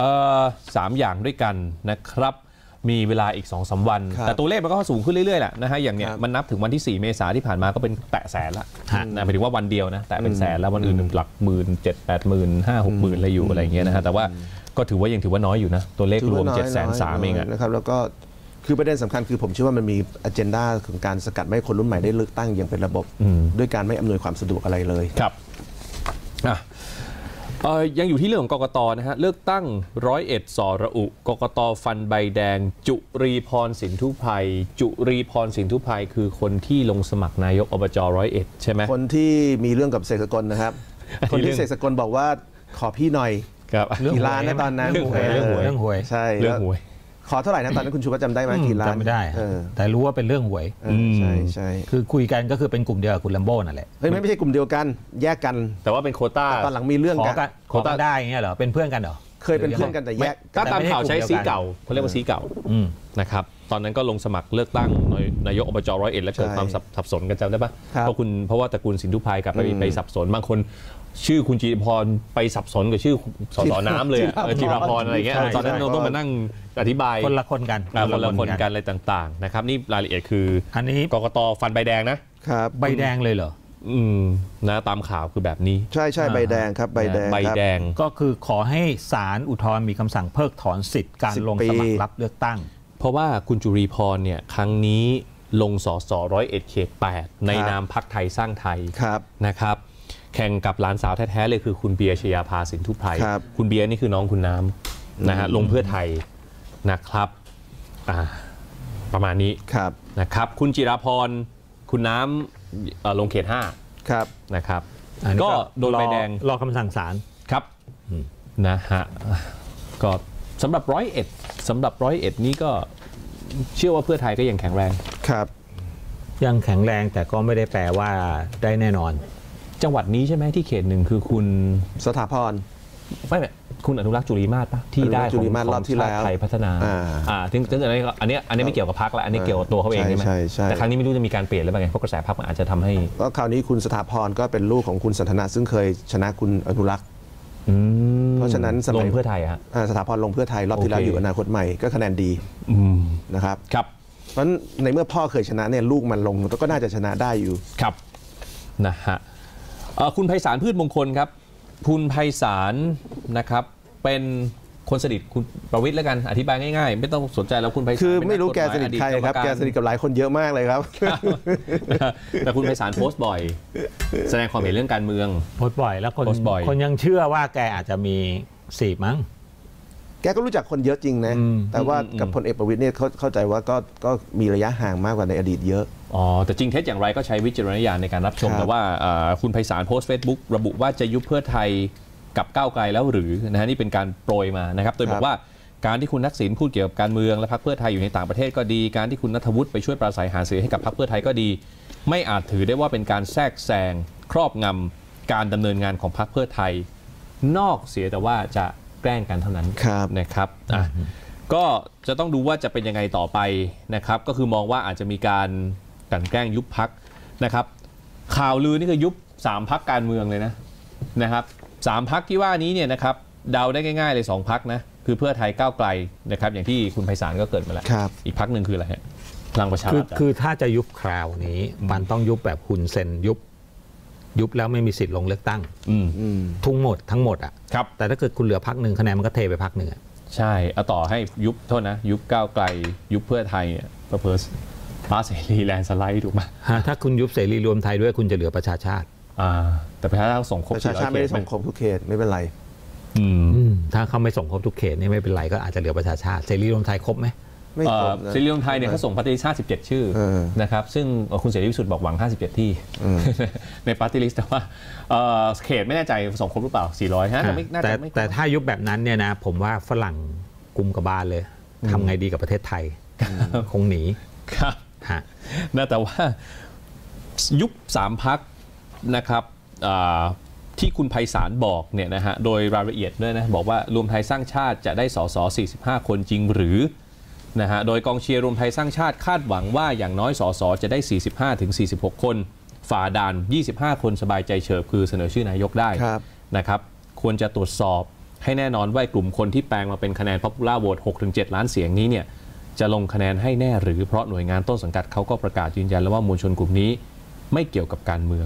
3 อย่างด้วยกันนะครับมีเวลาอีก 2-3 วันแต่ตัวเลขมันก็สูงขึ้นเรื่อยๆแหละนะฮะอย่างเนี้ยมันนับถึงวันที่4 เมษายนที่ผ่านมาก็เป็นแตะแสนละหมายถึงว่าวันเดียวนะแต่เป็นแสนแล้ววันอื่นหลักหมื่น7-8 หมื่น5-6 หมื่นอะไรอยู่อะไรอย่างเงี้ยนะฮะแต่ว่าก็ถือว่ายังถือว่าน้อยอยู่นะตัวเลขรวม730,000เองนะครับแล้วก็คือประเด็นสำคัญคือผมเชื่อว่ามันมีอเจนดาของการสกัดไม่ให้คนรุ่นใหม่ได้เลือกตั้งอย่างเป็นระบบด้วยการไม่อำนวยความสะดวกอะไรเลยครับยังอยู่ที่เรื่องของกกตนะฮะเลือกตั้ง101 สระอุกกตฟันใบแดงจุรีพรสินธุไพรจุรีพรสินธุไพรคือคนที่ลงสมัครนายกอบจ101ใช่ไหมคนที่มีเรื่องกับเสกสกลนะครับคนที่เสกสกลบอกว่าขอพี่หน่อยกี่ล้านนะตอนนั้นเรื่องหวยใช่เรื่องหวยขอเท่าไหร่นะตอนนั้นคุณชูวัฒน์จำได้ไหมกี่ล้านจำไม่ได้แต่รู้ว่าเป็นเรื่องหวยใช่คือคุยกันก็คือเป็นกลุ่มเดียวกับคุณลัมโบ้นั่นแหละเฮ้ยไม่ใช่กลุ่มเดียวกันแยกกันแต่ว่าเป็นโควต้าตอนหลังมีเรื่องกันโควต้าได้เงี้ยเหรอเป็นเพื่อนกันเหรอเคยเป็นเพื่อนกันแต่แยกก็ตามข่าวใช้สีเก่าเขาเรียกว่าสีเก่านะครับตอนนั้นก็ลงสมัครเลือกตั้งนายกอบจ101แล้วเกิดความสับสนกันจำได้ปะเพราะว่าตระกูลสินธุภัยกับไปสับสนบางคนชื่อคุณจิรพรไปสับสนกับชื่อสสน้ำเลยจิรพรอะไรเงี้ยตอนนั้นเราต้องมานั่งอธิบายคนละคนกันอะไรต่างๆนะครับนี่รายละเอียดคืออันนี้กกต.ฟันใบแดงนะครับใบแดงเลยเหรอนะตามข่าวคือแบบนี้ใช่ใบแดงครับใบแดงก็คือขอให้ศาลอุทธรณ์มีคำสั่งเพิกถอนสิทธิ์การลงสมัครรับเลือกตั้งเพราะว่าคุณจุรีพรเนี่ยครั้งนี้ลงสส101เขต8ในนามพรรคไทยสร้างไทยนะครับแข่งกับหลานสาวแท้ๆเลยคือคุณเบียร์ชยาภาสินธุไพรคุณเบียร์นี่คือน้องคุณน้ำนะฮะลงเพื่อไทยนะครับประมาณนี้นะครับคุณจิราพรคุณน้ำลงเขต5 ครับนะครับก็โดนใบแดงรอคำสั่งศาลครับนะฮะก็สำหรับ101นี้ก็เชื่อว่าเพื่อไทยก็ยังแข็งแรงครับยังแข็งแรงแต่ก็ไม่ได้แปลว่าได้แน่นอนจังหวัดนี้ใช่ไหมที่เขตหนึ่งคือคุณสถาพรไม่คุณอนุรักษ์จุลีมาศปะที่ได้ของรอบที่แล้วไทยพัฒนาถึงอันนี้ไม่เกี่ยวกับพรรคแล้วอันนี้เกี่ยวกับตัวเขาเองใช่ไหมแต่ครั้งนี้ไม่รู้จะมีการเปลี่ยนหรือเปล่าไงเพราะกระแสพรรคมันอาจจะทำให้ก็คราวนี้คุณสถาพรก็เป็นลูกของคุณสันทนาซึ่งเคยชนะคุณอนุรักษ์เพราะฉะนั้นลงเพื่อไทยฮะสถาพรลงเพื่อไทยรอบที่แล้วอยู่อนาคตใหม่ก็คะแนนดีนะครับครับเพราะในเมื่อพ่อเคยชนะเนี่ยลูกมันลงก็น่าจะชนะได้อยู่ครับนะฮะคุณไพศาลพืชมงคลครับคุณไพศาลนะครับเป็นคนสนิทคุณประวิตรแล้วกันอธิบายง่ายๆไม่ต้องสนใจแล้วคุณไพศาลคือไม่รู้แกสนิทใครครับแกสนิทกับหลายคนเยอะมากเลยครับแต่คุณไพศาลโพสต์บ่อยแสดงความเห็นเรื่องการเมืองโพสต์บ่อยแล้วคนยังเชื่อว่าแกอาจจะมีสีมั้งแกก็รู้จักคนเยอะจริงนะแต่ว่ากับพลเอกประวิตรเนี่ยเข้าใจว่าก็มีระยะห่างมากกว่าในอดีตเยอะแต่จริงเท็จอย่างไรก็ใช้วิจารณญาณในการรับชมแต่ว่าคุณไพศาลโพสต์ Facebook ระบุว่าจะยุบเพื่อไทยกับก้าวไกลแล้วหรือนะฮะนี่เป็นการโปรยมานะครับโดยบอกว่าการที่คุณทักษิณพูดเกี่ยวกับการเมืองและพรรคเพื่อไทยอยู่ในต่างประเทศก็ดีการที่คุณณัฐวุฒิไปช่วยปราศัยหาเสียงให้กับพรรคเพื่อไทยก็ดีไม่อาจถือได้ว่าเป็นการแทรกแซงครอบงำการดำเนินงานของพรรคเพื่อไทยนอกเสียแต่ว่าจะแกล้งกันเท่านั้นนะครับก็จะต้องดูว่าจะเป็นยังไงต่อไปนะครับก็คือมองว่าอาจจะมีการกลั่นแกล้งยุบพรรคนะครับข่าวลือนี่คือยุบ3พรรคการเมืองเลยนะครับ3พรรคที่ว่านี้เนี่ยนะครับเดาได้ง่ายๆเลย2พรรคนะคือเพื่อไทยก้าวไกลนะครับอย่างที่คุณไพศาลก็เกิดมาแล้วอีกพรรคหนึ่งคืออะไรฮะพลังประชารัฐคือถ้าจะยุบคราวนี้มันต้องยุบแบบคุณเซ็นยุบแล้วไม่มีสิทธิ์ลงเลือกตั้งทั้งหมดอ่ะครับแต่ถ้าเกิดคุณเหลือพรรคหนึ่งคะแนนมันก็เทไปพรรคหนึ่งใช่เอาต่อให้ยุบโทษนะยุบก้าวไกลยุบเพื่อไทยเนี่ยเพิ่มป้าเสรีแลนด์สไลด์ถูกไหมถ้าคุณยุบเสรีรวมไทยด้วยคุณจะเหลือประชาชาติแต่ประชาชาติส่งครบประชาชาติไม่ได้ส่งครบทุกเขตไม่เป็นไรถ้าเขาไม่ส่งครบทุกเขตนี่ไม่เป็นไรก็อาจจะเหลือประชาชาติเสรีรวมไทยครบไหมเสรีรวมไทยเนี่ยเขาส่งปาร์ตี้ลิสต์57ชื่อนะครับซึ่งคุณเสรีพิสุทธิ์บอกหวัง57ที่ในปาร์ตี้ลิสต์แต่ว่าเขตไม่แน่ใจส่งครบหรือเปล่า400ฮะแต่ถ้ายุบแบบนั้นเนี่ยนะผมว่าฝรั่งกุมกระบาลเลยทำไงดีกับประเทศไทยคงหนีครับแต่ว่ายุบ3พรรคนะครับที่คุณไพศาลบอกเนี่ยนะฮะโดยรายละเอียดด้วยนะบอกว่ารวมไทยสร้างชาติจะได้สส45คนจริงหรือนะฮะโดยกองเชียร์รวมไทยสร้างชาติคาดหวังว่าอย่างน้อยสสจะได้45ถึง46คนฝ่าด่าน25คนสบายใจเฉิบคือเสนอชื่อนายกได้นะครับควรจะตรวจสอบให้แน่นอนว่ากลุ่มคนที่แปลงมาเป็นคะแนน Popular Vote 6-7 ล้านเสียงนี้เนี่ยจะลงคะแนนให้แน่หรือเพราะหน่วยงานต้นสังกัดเขาก็ประกาศยืนยันแล้วว่ามวลชนกลุ่มนี้ไม่เกี่ยวกับการเมือง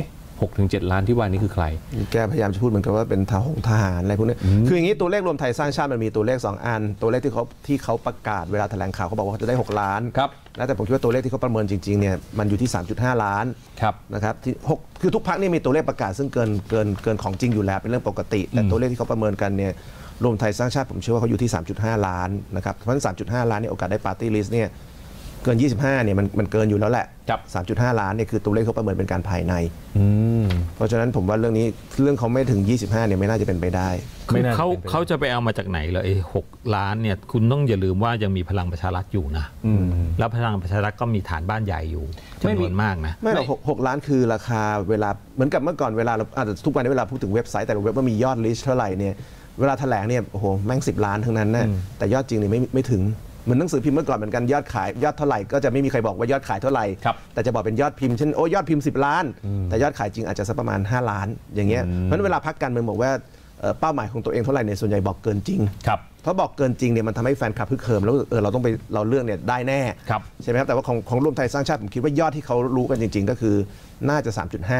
6-7 ล้านที่ว่านี้คือใครแกพยายามจะพูดเหมือนกับว่าเป็นทหารอะไรพวกนี้คืออย่างนี้ตัวเลขรวมไทยสร้างชาติมันมีตัวเลข2อันตัวเลขที่เขาประกาศเวลาแถลงข่าวเขาบอกว่าเขาจะได้6ล้านครับแล้วแต่ผมคิดว่าตัวเลขที่เขาประเมินจริงๆเนี่ยมันอยู่ที่ 3.5 ล้านนะครับที่6คือทุกพรรคนี่มีตัวเลขประกาศซึ่งเกินของจริงอยู่แล้วเป็นเรื่องปกติแต่ตัวเลขที่เขาประเมินกันเนี่ยรวมไทยสร้างชาติผมเชื่อว่าเขาอยู่ที่ 3.5 ล้านนะครับเพราะฉะนั้น 3.5 ล้านเนี่ยโอกาสได้ปาร์ตี้ลิสต์เนี่ยเกิน 25เนี่ยมันเกินอยู่แล้วแหละครับ 3.5 ล้านเนี่ยคือตัวเลขเขาประเมินเป็นการภายในเพราะฉะนั้นผมว่าเรื่องเขาไม่ถึง 25เนี่ยไม่น่าจะเป็นไปได้เขาจะไปเอามาจากไหนเลย6 ล้านเนี่ยคุณต้องอย่าลืมว่ายังมีพลังประชารัฐอยู่นะแล้วพลังประชารัฐก็มีฐานบ้านใหญ่อยู่จำนวนมากนะไม่หรอก6 ล้านคือราคาเวลาเหมือนกับเมื่อก่อนเวลาเราอาจจะทุกวันนี้เวลาพูดถึงเว็บไซต์แต่ละเว็บว่ามียอดลิสต์เท่าไหร่เนี่ยเวลาแถลงเนี่ยโอ้โหแม่ง10 ล้านทั้งนั้นนะแต่ยอดจริงเนี่ยไม่ถึงเหมือนหนังสือพิมพ์เมื่อก่อนเหมือนกันยอดขายยอดเท่าไหร่ก็จะไม่มีใครบอกว่ายอดขายเท่าไหร่แต่จะบอกเป็นยอดพิมพ์เช่นโอ้ยอดพิมพ์10 ล้านแต่ยอดขายจริงอาจจะสักประมาณ5 ล้านอย่างเงี้ยเพราะฉะนั้นเวลาพรรคการเมืองบอกว่าเป้าหมายของตัวเองเท่าไหร่เนี่ยส่วนใหญ่บอกเกินจริงเพราะบอกเกินจริงเนี่ยมันทำให้แฟนคลับฮึกเหิมแล้วเราต้องไปเราเลือกเนี่ยได้แน่ใช่ไหมครับแต่ว่าของรวมไทยสร้างชาติผมคิดว่ายอดที่เขารู้กันจริงๆก็คือน่าจะ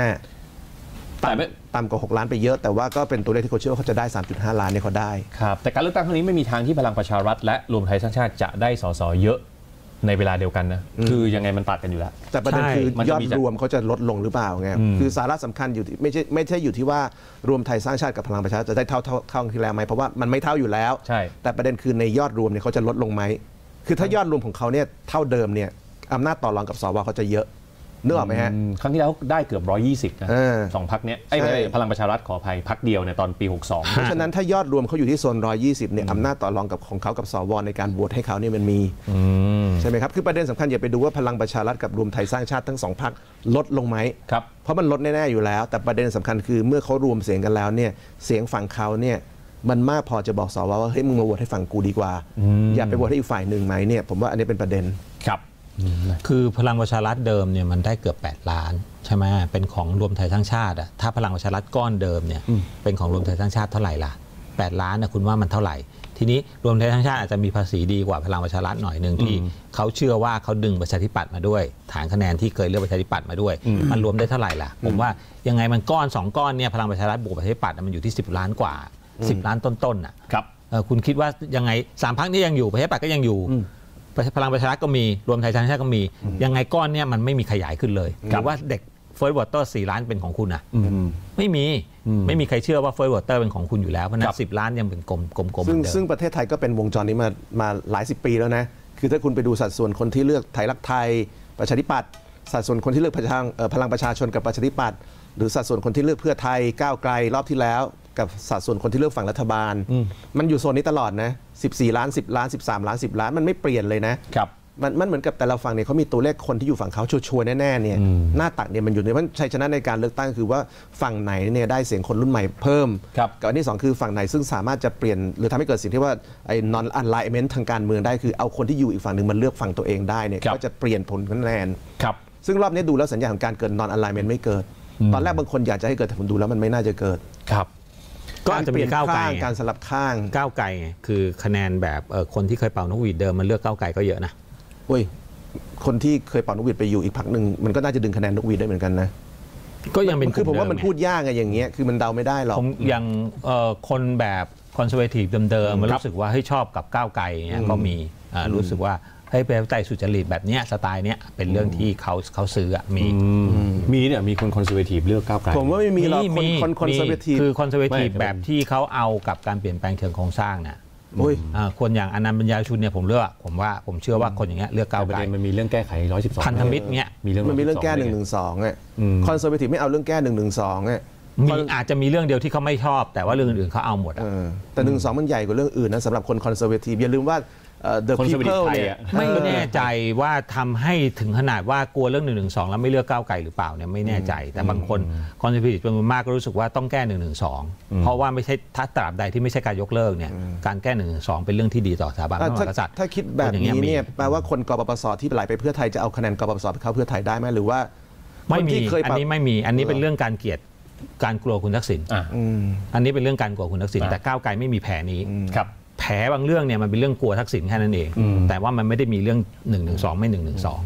3.5ต่ำกว่า6 ล้านไปเยอะแต่ว่าก็เป็นตัวเลขที่เขาเชื่อว่าเขาจะได้ 3.5 ล้านเนี่ยเขาได้ครับแต่การเลือกตั้งครั้งนี้ไม่มีทางที่พลังประชารัฐและรวมไทยสร้างชาติจะได้สสเยอะในเวลาเดียวกันนะคือยังไงมันตัดกันอยู่แล้วแต่ประเด็นคือยอดรวมเขาจะลดลงหรือเปล่าไงคือสาระสำคัญอยู่ไม่ใช่อยู่ที่ว่ารวมไทยสร้างชาติกับพลังประชารัฐจะได้เท่าที่แล้วไหมเพราะว่ามันไม่เท่าอยู่แล้วแต่ประเด็นคือในยอดรวมเนี่ยเขาจะลดลงไหมคือถ้ายอดรวมของเขาเนี่ยเท่าเดิมเนี่ยอำนาจต่อรองกับสวเขาจะเยอะนึกออกไหมฮะครั้งที่แล้วได้เกือบ120นะ2 พรรคเนี้ยพลังประชารัฐขออภัยพรรคเดียวในตอนปี62 เพราะฉะนั้นถ้ายอดรวมเขาอยู่ที่โซน120เนี่ยอำนาจต่อรองกับของเขากับสวในการโหวตให้เขาเนี่ยมันมีใช่ไหมครับคือประเด็นสำคัญอย่าไปดูว่าพลังประชารัฐกับรวมไทยสร้างชาติทั้ง2 พรรคลดลงไหมครับเพราะมันลดแน่ๆอยู่แล้วแต่ประเด็นสำคัญคือเมื่อเขารวมเสียงกันแล้วเนี่ยเสียงฝั่งเขาเนี่ยมันมากพอจะบอกสวว่าเฮ้ยมึงมาโหวตให้ฝั่งกูดีกว่าอย่าไปโหวตให้อีกฝ่ายหนึ่งไหมเนี่ยผมว่าอันนี้เป็นประเด็นครับคือพลังประชารัฐเดิมเนี่ยมันได้เกือบ8 ล้านใช่ไหมเป็นของรวมไทยสร้างชาติอ่ะถ้าพลังประชารัฐก้อนเดิมเนี่ยเป็นของรวมไทยสร้างชาติเท่าไหร่ล่ะ8 ล้านนะคุณว่ามันเท่าไหร่ทีนี้รวมไทยสร้างชาติอาจจะมีภาษีดีกว่าพลังประชารัฐหน่อยนึงที่เขาเชื่อว่าเขาดึงประชาธิปัตย์มาด้วยฐานคะแนนที่เคยเลือกประชาธิปัตย์มาด้วยมันรวมได้เท่าไหร่ล่ะผมว่ายังไงมันก้อน2 ก้อนเนี่ยพลังประชารัฐบวกประชาธิปัตย์มันอยู่ที่10 ล้านกว่า10 ล้านต้นๆอ่ะครับคุณคิดว่ายังไง3 พรรคนี้ยังอยู่ประชาธิปัตย์ก็ยังอยู่พลังประชารัฐก็มีรวมไทยสร้างชาติก็มียังไงก้อนเนี่ยมันไม่มีขยายขึ้นเลยหรือว่าเด็กเฟิร์สวอเตอร์4 ล้านเป็นของคุณอ่ะไม่มีใครเชื่อว่าเฟิร์สวอเตอร์เป็นของคุณอยู่แล้วเพราะนั้น10 ล้านยังเป็นกลมๆซึ่งประเทศไทยก็เป็นวงจรนี้มาหลาย10 ปีแล้วนะคือถ้าคุณไปดูสัดส่วนคนที่เลือกไทยรักไทยประชาธิปัตย์สัดส่วนคนที่เลือกพลังประชาชนกับประชาธิปัตย์หรือสัดส่วนคนที่เลือกเพื่อไทยก้าวไกลรอบที่แล้วกับสัดส่วนคนที่เลือกฝั่งรัฐบาลมันอยู่โซนนี้ตลอดนะ14 ล้าน10 ล้าน13 ล้าน10 ล้านมันไม่เปลี่ยนเลยนะครับมันเหมือนกับแต่ละฝั่งเนี่ยเขามีตัวเลขคนที่อยู่ฝั่งเขาชัวร์แน่ๆเนี่ยหน้าตักเนี่ยมันอยู่ในเพราะชัยชนะในการเลือกตั้งคือว่าฝั่งไหนเนี่ยได้เสียงคนรุ่นใหม่เพิ่มกับอันที่2คือฝั่งไหนซึ่งสามารถจะเปลี่ยนหรือทำให้เกิดสิ่งที่ว่าไอ้ non alignment ทางการเมืองได้คือเอาคนที่อยู่อีกฝั่งหนึ่งมันเลือกฝั่งตัวเองได้เนี่ยก็จะเปลี่ยนผลคะแนนซึ่งรอบนี้ดูแล้วสัญญาณของการเกิด non alignment ไม่เกิดตอนแรกบางคนอยากจะให้เกิดแต่ผมดูแล้วมันไม่น่าจะเกิดก็อาจจะมีก้าวไกลการสลับข้างก้าวไกลไงคือคะแนนแบบคนที่เคยเป่านกหวีดเดิมมันเลือกก้าวไกลก็เยอะนะโอ้ยคนที่เคยเป่านกหวีดไปอยู่อีกพรรคหนึ่งมันก็น่าจะดึงคะแนนนกหวีดได้เหมือนกันนะก็ยังเป็นคือผมว่ามันพูดยากไงอย่างเงี้ยคือมันเดาไม่ได้หรอกอย่างคนแบบคอนเซอร์เวทีฟเดิมๆมันรู้สึกว่าให้ชอบกับก้าวไกลเนี่ยก็มีรู้สึกว่าให้ประชาธิปไตยสุจริตแบบเนี้ยสไตล์เนี้ยเป็นเรื่องที่เขาซื้อมีเนี่ยมีคนคอนเซอร์เวทีฟเลือกก้าวไกลผมว่าไม่มีหรอกคนคอนเซอร์เวทีฟคือคอนเซอร์เวทีฟแบบที่เขาเอากับการเปลี่ยนแปลงเชิงโครงสร้างเนี่ยคนอย่างอนันต์ปัญญาชุนเนี่ยผมเชื่อว่าคนอย่างเงี้ยเลือกก้าวไกลมันมีเรื่องแก้ไข112 พันธมิตรเนี้ยมันมีเรื่องแก้112อ่ะคอนเซอร์เวทีฟไม่เอาเรื่องแก้112อ่ะอาจจะมีเรื่องเดียวที่เขาไม่ชอบแต่ว่าเรื่องอื่นเขาเอาหมดแต่112มันใหญ่กว่าเรื่องอื่นนะสำหรับคนคอนเซอร์เวทีฟอย่าลืมว่าThe People เนี่ยไม่แน่ใจว่าทำให้ถึงขนาดว่ากลัวเรื่อง112แล้วไม่เลือกก้าวไกลหรือเปล่าเนี่ยไม่แน่ใจแต่บางคนคอนเซอร์เวทีฟจำนวนมากก็รู้สึกว่าต้องแก้112เพราะว่าไม่ใช่ถ้าตราบใดที่ไม่ใช่การยกเลิกเนี่ยการแก้112เป็นเรื่องที่ดีต่อสถาบันพระมหากษัตริย์ถ้าคิดแบบนี้เนี่ยแปลว่าคนกปปสที่ไหลไปเพื่อไทยจะเอาคะแนนกปปสไปเข้าเพื่อไทยได้ไหมหรือว่าไม่มีอันนี้ไม่มีอันนี้เป็นเรื่องการเกลียดการกลัวคุณทักษิณอันนี้เป็นเรื่องการกลัวคุณทักษิณแต่ก้าวไกลไม่มีแผลนี้แผลบางเรื่องเนี่ยมันเป็นเรื่องกลัวทักษิณแค่นั้นเองแต่ว่ามันไม่ได้มีเรื่อง112ไม่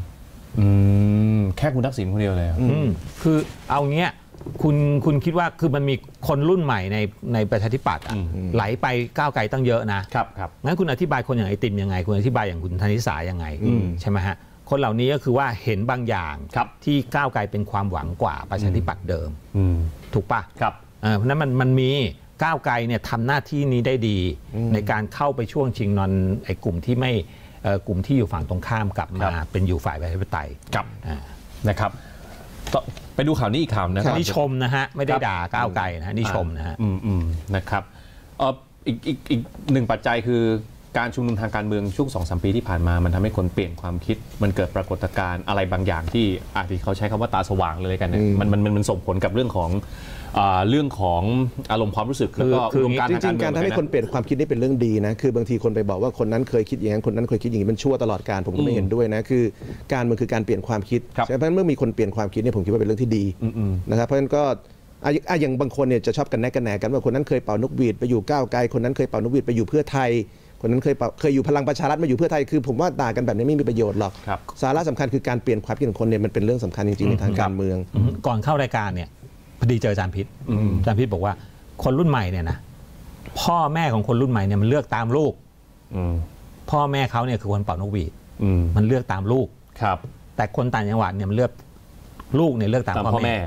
112 แค่คุณทักษิณคนเดียวเลยคือเอาเงี้ยคุณคิดว่าคือมันมีคนรุ่นใหม่ในประชาธิปัตย์ไหลไปก้าวไกลตั้งเยอะนะครับงั้นคุณอธิบายคนอย่างไอติมยังไงคุณอธิบายอย่างคุณธนิสายังไงใช่ไหมฮะคนเหล่านี้ก็คือว่าเห็นบางอย่างที่ก้าวไกลเป็นความหวังกว่าประชาธิปัตย์เดิมถูกปะเพราะนั้นมันมีก้าวไกลเนี่ยทำหน้าที่นี้ได้ดีในการเข้าไปช่วงชิงนอนไอ้กลุ่มที่กลุ่มที่อยู่ฝั่งตรงข้ามกลับมาเป็นอยู่ฝ่ายประชาธิปไตยนะครับไปดูข่าวนี้อีกข่าวนะครับนี่ชมนะฮะไม่ได้ด่าก้าวไกลนะนี่ชมนะฮะนะครับอีกหนึ่งปัจจัยคือการชุมนุมทางการเมืองช่วง 2-3 ปีที่ผ่านมามันทำให้คนเปลี่ยนความคิดมันเกิดปรากฏการณ์อะไรบางอย่างที่เขาใช้คำว่าตาสว่างเลยกันเนี่ยมันส่งผลกับเรื่องของอารมณ์ความรู้สึกแล้วก็อุดมการณ์จริงๆการทำให้คนเปลี่ยนความคิดนี่เป็นเรื่องดีนะคือบางทีคนไปบอกว่าคนนั้นเคยคิดอย่างนั้นคนนั้นเคยคิดอย่างนี้มันชั่วตลอดการผมก็ไม่เห็นด้วยนะคือการมันคือการเปลี่ยนความคิดเพราะฉะนั้นเมื่อมีคนเปลี่ยนความคิดเนี่ยผมคิดว่าเป็นเรื่องที่ดีนะครับเพราะฉะนั้นก็อย่างบางคนเนี่ยจะชอบกันแน่กันว่าคนนั้นเคยเป่านกหวีดไปอยู่ก้าวไกลคนนั้นเคยเป่านกหวีดไปอยู่เพื่อไทยคนนั้นเคยอยู่พลังประชารัฐมาอยู่เพื่อไทยคือผมว่าด่ากันแบบนี้ไม่มีประโยชน์หรอกสาระสำคัญคือการเปลี่ยนความคิดของคนเนี่ยมันเป็นเรื่องสำคัญจริงๆในทางการเมืองก่อนเข้ารายการเนี่ยพอดีเจออาจารย์พิษบอกว่าคนรุ่นใหม่เนี่ยนะพ่อแม่ของคนรุ่นใหม่เนี่ยมันเลือกตามลูกพ่อแม่เขาเนี่ยคือคนเป่านกหวีดมันเลือกตามลูกครับแต่คนต่างจังหวัดเนี่ยมันเลือกลูกเนี่ยเลือกตามพ่อแม่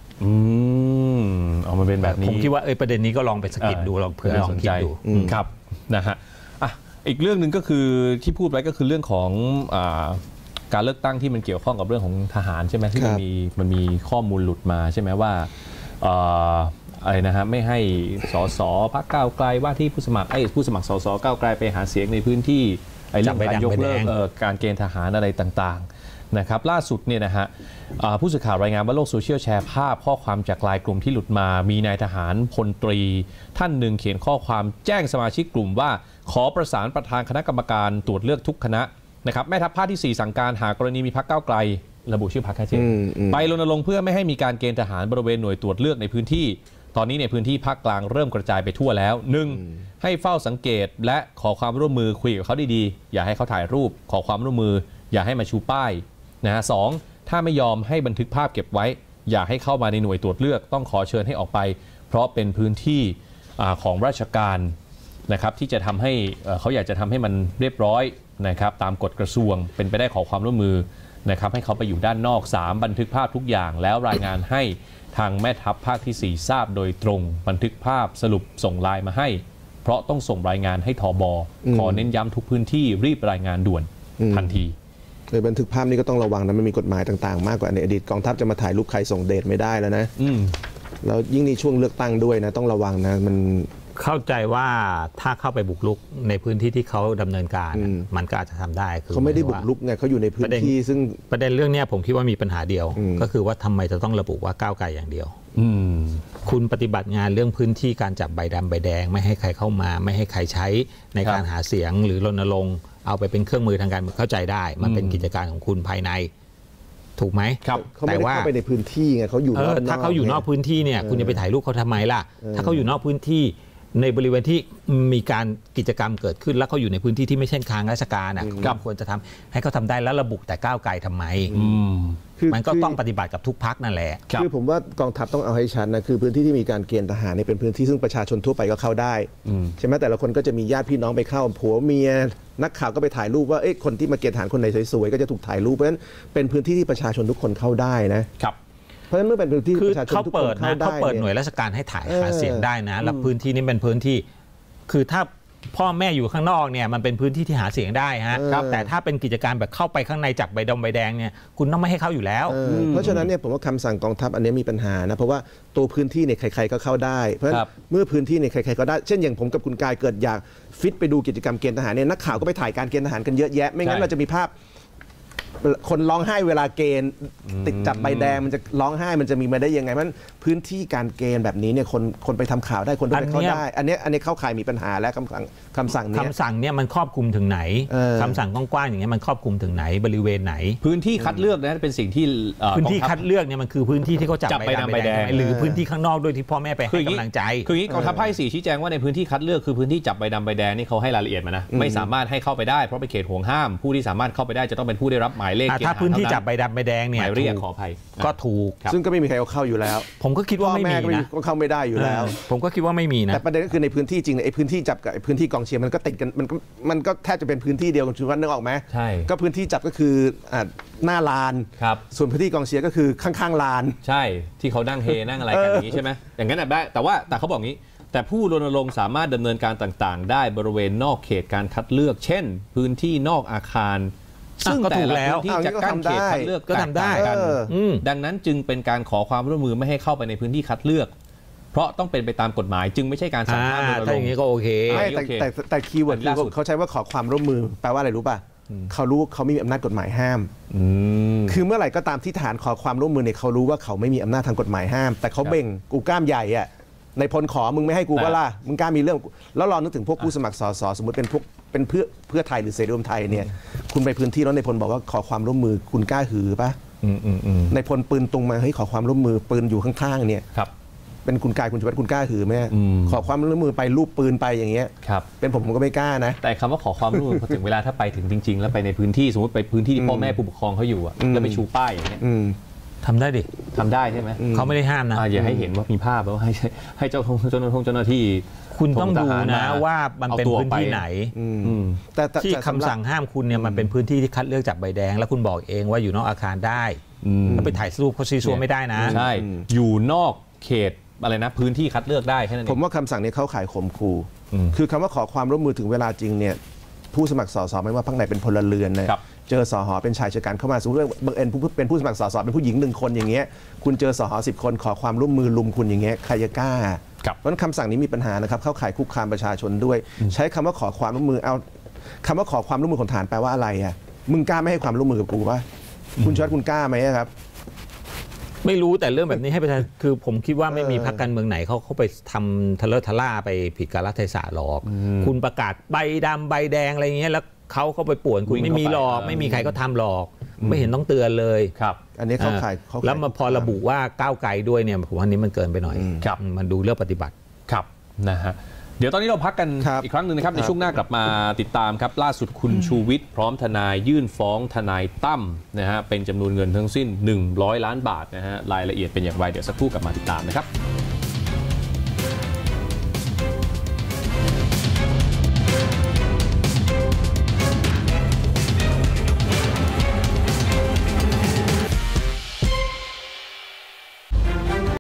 เอามาเป็นแบบนี้ผมคิดว่าประเด็นนี้ก็ลองไปสกิดดูลองเผื่อลองคิดดูครับนะฮะอีกเรื่องหนึ่งก็คือที่พูดไว้ก็คือเรื่องของการเลือกตั้งที่มันเกี่ยวข้องกับเรื่องของทหารใช่ไหมที่มันมีข้อมูลหลุดมาใช่ไหมว่าอะไรนะฮะไม่ให้สสพรรคก้าวไกลว่าที่ผู้สมัครสสก้าวไกลไปหาเสียงในพื้นที่เรื่องการยกเลิกการเกณฑ์ทหารอะไรต่างๆนะครับล่าสุดเนี่ยนะฮะผู้สื่อข่าวรายงานว่าโลกโซเชียลแชร์ภาพข้อความจากไลน์กลุ่มที่หลุดมามีนายทหารพลตรีท่านหนึ่งเขียนข้อความแจ้งสมาชิกกลุ่มว่าขอประสานประธานคณะกรรมการตรวจเลือกทุกคณะนะครับแม่ทัพภาคที่4สั่งการหากกรณีมีพรรคก้าวไกลระบุชื่อพรรคแค่เช่นไปรณรงค์เพื่อไม่ให้มีการเกณฑ์ทหารบริเวณหน่วยตรวจเลือกในพื้นที่ตอนนี้ในพื้นที่ภาคกลางเริ่มกระจายไปทั่วแล้ว 1. ให้เฝ้าสังเกตและขอความร่วมมือคุยกับเขาดีๆอย่าให้เขาถ่ายรูปขอความร่วมมืออย่าให้มาชูป้ายนะฮะ 2. ถ้าไม่ยอมให้บันทึกภาพเก็บไว้อย่าให้เข้ามาในหน่วยตรวจเลือกต้องขอเชิญให้ออกไปเพราะเป็นพื้นที่ของราชการนะครับที่จะทำให้เขาอยากจะทำให้มันเรียบร้อยนะครับตามกฎกระทรวงเป็นไปได้ขอความร่วมมือนะครับให้เขาไปอยู่ด้านนอก 3. บันทึกภาพทุกอย่างแล้วรายงานให้ทางแม่ทัพภาคที่4ทราบโดยตรงบันทึกภาพสรุปส่งไลน์มาให้เพราะต้องส่งรายงานให้ทบ.ขอเน้นย้ำทุกพื้นที่รีบรายงานด่วนทันทีเลยบันทึกภาพนี้ก็ต้องระวังนะมันมีกฎหมายต่างๆมากกว่าในอดีตกองทัพจะมาถ่ายรูปใครส่งเดชไม่ได้แล้วนะแล้วยิ่งในช่วงเลือกตั้งด้วยนะต้องระวังนะมันเข้าใจว่าถ้าเข้าไปบุกรุกในพื้นที่ที่เขาดำเนินการมันก็อาจจะทำได้เขาไม่ได้บุกรุกไงเขาอยู่ในพื้นที่ซึ่งประเด็นเรื่องนี้ผมคิดว่ามีปัญหาเดียวก็คือว่าทำไมจะต้องระบุว่าก้าวไกลอย่างเดียวคุณปฏิบัติงานเรื่องพื้นที่การจับใบดำใบแดงไม่ให้ใครเข้ามาไม่ให้ใครใช้ในการหาเสียงหรือรณรงค์เอาไปเป็นเครื่องมือทางการเมืองเข้าใจได้มันเป็นกิจการของคุณภายในถูกไหมแต่ว่าเข้าไปในพื้นที่ไงเขาอยู่ถ้าเขาอยู่นอกพื้นที่เนี่ยคุณจะไปถ่ายรูปเขาทำไมล่ะถ้าเขาอยู่นอกพื้นที่ในบริเวณที่มีการกิจกรรมเกิดขึ้นแล้วเขาอยู่ในพื้นที่ที่ไม่ใช่ทางราชการควรจะทำให้เขาทำได้แล้วระบุแต่ก้าวไกลทำไมมันก็ต้องปฏิบัติกับทุกพรรคนั่นแหละคือผมว่ากองทัพต้องเอาให้ชัดนะคือพื้นที่ที่มีการเกณฑ์ทหารเนี่ยเป็นพื้นที่ซึ่งประชาชนทั่วไปก็เข้าได้ใช่ไหมแต่ละคนก็จะมีญาติพี่น้องไปเข้าผัวเมียนักข่าวก็ไปถ่ายรูปว่าคนที่มาเกณฑ์ทหารคนไหนสวยๆก็จะถูกถ่ายรูปเพราะฉะนั้นเป็นพื้นที่ที่ประชาชนทุกคนเข้าได้นะครับเพราะฉะนั้นเมื่อเป็นพื้นที่ประชาชนทุกคนเข้าได้เขาเปิดหน่วยราชการให้ถ่ายหาเสียงได้นะแล้วพื้นที่นี้เป็นพื้นที่คือถ้าพ่อแม่อยู่ข้างนอกเนี่ยมันเป็นพื้นที่ที่หาเสียงได้ฮะแต่ถ้าเป็นกิจการแบบเข้าไปข้างในจับใบดำใบแดงเนี่ยคุณต้องไม่ให้เข้าอยู่แล้วเพราะฉะนั้นเนี่ยผมว่าคำสั่งกองทัพอันนี้มีปัญหานะเพราะว่าตัวพื้นที่เนี่ยใครๆก็เข้าได้เพราะเมื่อพื้นที่เนี่ยใครๆก็ได้เช่นอย่างผมกับคุณกายเกิดอยากฟิตไปดูกิจกรรมเกณฑ์ทหารเนี่ยนักข่าวก็ไปถ่ายการเกณฑ์ทหารกันเยอะแยะไม่งั้นเราจะมีภาพคนร้องไห้เวลาเกณฑ์ติดจับใบแดงมันจะร้องไห้มันจะมีมาได้ยังไงมันพื้นที่การเกณฑ์แบบนี้เนี่ยคนไปทำข่าวได้คนไปเข้าได้อันนี้เข้าข่ายมีปัญหาและคำสั่งเนี่ยมันครอบคลุมถึงไหนคำสั่งกว้างๆอย่างเงี้ยมันครอบคลุมถึงไหนบริเวณไหนพื้นที่คัดเลือกนะเป็นสิ่งที่พื้นที่คัดเลือกเนี่ยมันคือพื้นที่ที่เขาจับใบดำใบแดงหรือพื้นที่ข้างนอกด้วยที่พ่อแม่ไปให้กำลังใจคืออย่างนี้กองทัพภาคที่4ชี้แจงว่าในพื้นที่คัดเลือกคือพื้นที่จับใบดำใบแดงนี่เขาให้รายละเอียดมานะไม่สามารถให้เข้าไปได้เพราะเป็นเขตห่วงห้ามผู้ที่สามารถเข้าไปได้จะต้องเป็นผู้ได้รับหมายเลขถ้าพื้นที่จับใบดำใบแดงเนี่ยหมายเรียกขออภัยก็ถูกซึ่งก็ไม่มีใครเอาเข้าอยู่แล้วผมก็คิดว่าไม่มีนะก็เข้าไม่ได้อยู่แล้วผมก็คิดว่าไม่มีนะแต่ประเด็นก็คือในพื้นที่จริงไอ้พื้นที่จับกับพื้นที่กองเชียร์มันก็ติดกันมันก็แทบจะเป็นพื้นที่เดียวกันคุณว่านึกออกไหมใช่ก็พื้นที่จับก็คือหน้าลานส่วนพื้นที่กองเชียร์ก็คือข้างๆลานใช่ที่เขานั่งเฮนั่งอะไรกันอย่างนี้ใช่ไหมอย่างนั้นได้แต่เขาบอกงี้แต่ผู้รณรงค์สามารถดำเนินการต่างๆได้บริเวณนอกเขตการคัดเลือก เช่น พื้นที่นอกอาคารซึ่งแต่ละพื้นที่จะกั้นเขตคัดเลือกก็ทำได้กันดังนั้นจึงเป็นการขอความร่วมมือไม่ให้เข้าไปในพื้นที่คัดเลือกเพราะต้องเป็นไปตามกฎหมายจึงไม่ใช่การสั่งห้ามรณรงค์ถ้าอย่างนี้ก็โอเคแต่คีย์เวิร์ดเขาใช้ว่าขอความร่วมมือแปลว่าอะไรรู้ป่ะเขารู้เขาไม่มีอำนาจกฎหมายห้ามคือเมื่อไหร่ก็ตามที่ฐานขอความร่วมมือเนี่ยเขารู้ว่าเขาไม่มีอำนาจทางกฎหมายห้ามแต่เขาเบ่งกูกล้ามใหญ่อะในพลขอมึงไม่ให้กูก็ล่ะมึงกล้ามีเรื่องแล้วลองนึกถึงพวกผู้สมัครสสสมมติเป็นเพื่อไทยหรือเสรีรวมไทยเนี่ยคุณไปพื้นที่แล้วในพลบอกว่าขอความร่วมมือคุณกล้าหือป่ะในพลปืนตรงมาเฮ้ยขอความร่วมมือปืนอยู่ข้างๆเนี่ยเป็นคุณกายคุณชูวัฒน์คุณกล้าหือไหมขอความร่วมมือไปรูปปืนไปอย่างเงี้ยเป็นผมก็ไม่กล้านะแต่คำว่าขอความร่วมมือพอถึงเวลาถ้าไปถึงจริงๆแล้วไปในพื้นที่สมมติไปพื้นที่ที่พ่อแม่ผู้ปกครองเขาอยู่แล้วไปชูป้ายอย่างเงี้ยทำได้ดิทำได้ใช่ไหมเขาไม่ได้ห้ามนะอย่าให้เห็นว่ามีภาพแล้วให้เจ้าหน้าที่คุณต้องดูนะว่ามันเป็นพื้นที่ไหนแต่ที่คำสั่งห้ามคุณเนี่ยมันเป็นพื้นที่ที่คัดเลือกจากใบแดงแล้วคุณบอกเองว่าอยู่นอกอาคารได้แล้วไปถ่ายรูปเขาซีซัวไม่ได้นะใช่อยู่นอกเขตอะไรนะพื้นที่คัดเลือกได้แค่นั้นเองผมว่าคำสั่งนี้เข้าข่ายข่มขู่คือคำว่าขอความร่วมมือถึงเวลาจริงเนี่ยผู้สมัครสสไม่ว่าพรรคไหนเป็นพลเรือนนะเจอสหเป็นชายชะกันเข้ามาสมมติว่าบังเอิญเป็นผู้สมัครสสเป็นผู้หญิง1 คนอย่างเงี้ยคุณเจอสห10 คนขอความร่วมมือลุมคุณอย่างเงี้ยใครจะกล้าเพราะฉะนั้นคำสั่งนี้มีปัญหานะครับเข้าข่ายคุกคามประชาชนด้วยใช้คำว่าขอความร่วมมือเอาคำว่าขอความร่วมมือของฐานแปลว่าอะไรอ่ะมึงกล้าไม่ให้ความร่วมมือกับกูป่ะคุณชดคุณกล้าไหมครับไม่รู้แต่เรื่องแบบนี้ให้ประชาชนคือผมคิดว่าไม่มีพรรคการเมืองไหนเขาไปทำทะเลาะทะล่าไปผิดกาลเทศะหรอกคุณประกาศใบดำใบแดงอะไรเงี้ยแล้วเขาไปป่วนคุณไม่มีหรอกไม่มีใครก็ทำหรอกไม่เห็นต้องเตือนเลยครับอันนี้เขาขายแล้วมาพอระบุว่าก้าวไกลด้วยเนี่ยผมว่านี้มันเกินไปหน่อยมันดูเรื่องปฏิบัติครับนะฮะเดี๋ยวตอนนี้เราพักกันอีกครั้งหนึ่งนะครับในช่วงหน้ากลับมาติดตามครับล่าสุดคุณชูวิทย์พร้อมทนายยื่นฟ้องทนายตั้มนะฮะเป็นจำนวนเงินทั้งสิ้น100 ล้านบาทนะฮะรายละเอียดเป็นอย่างไรเดี๋ยวสักครู่กลับมาติดตามนะครับ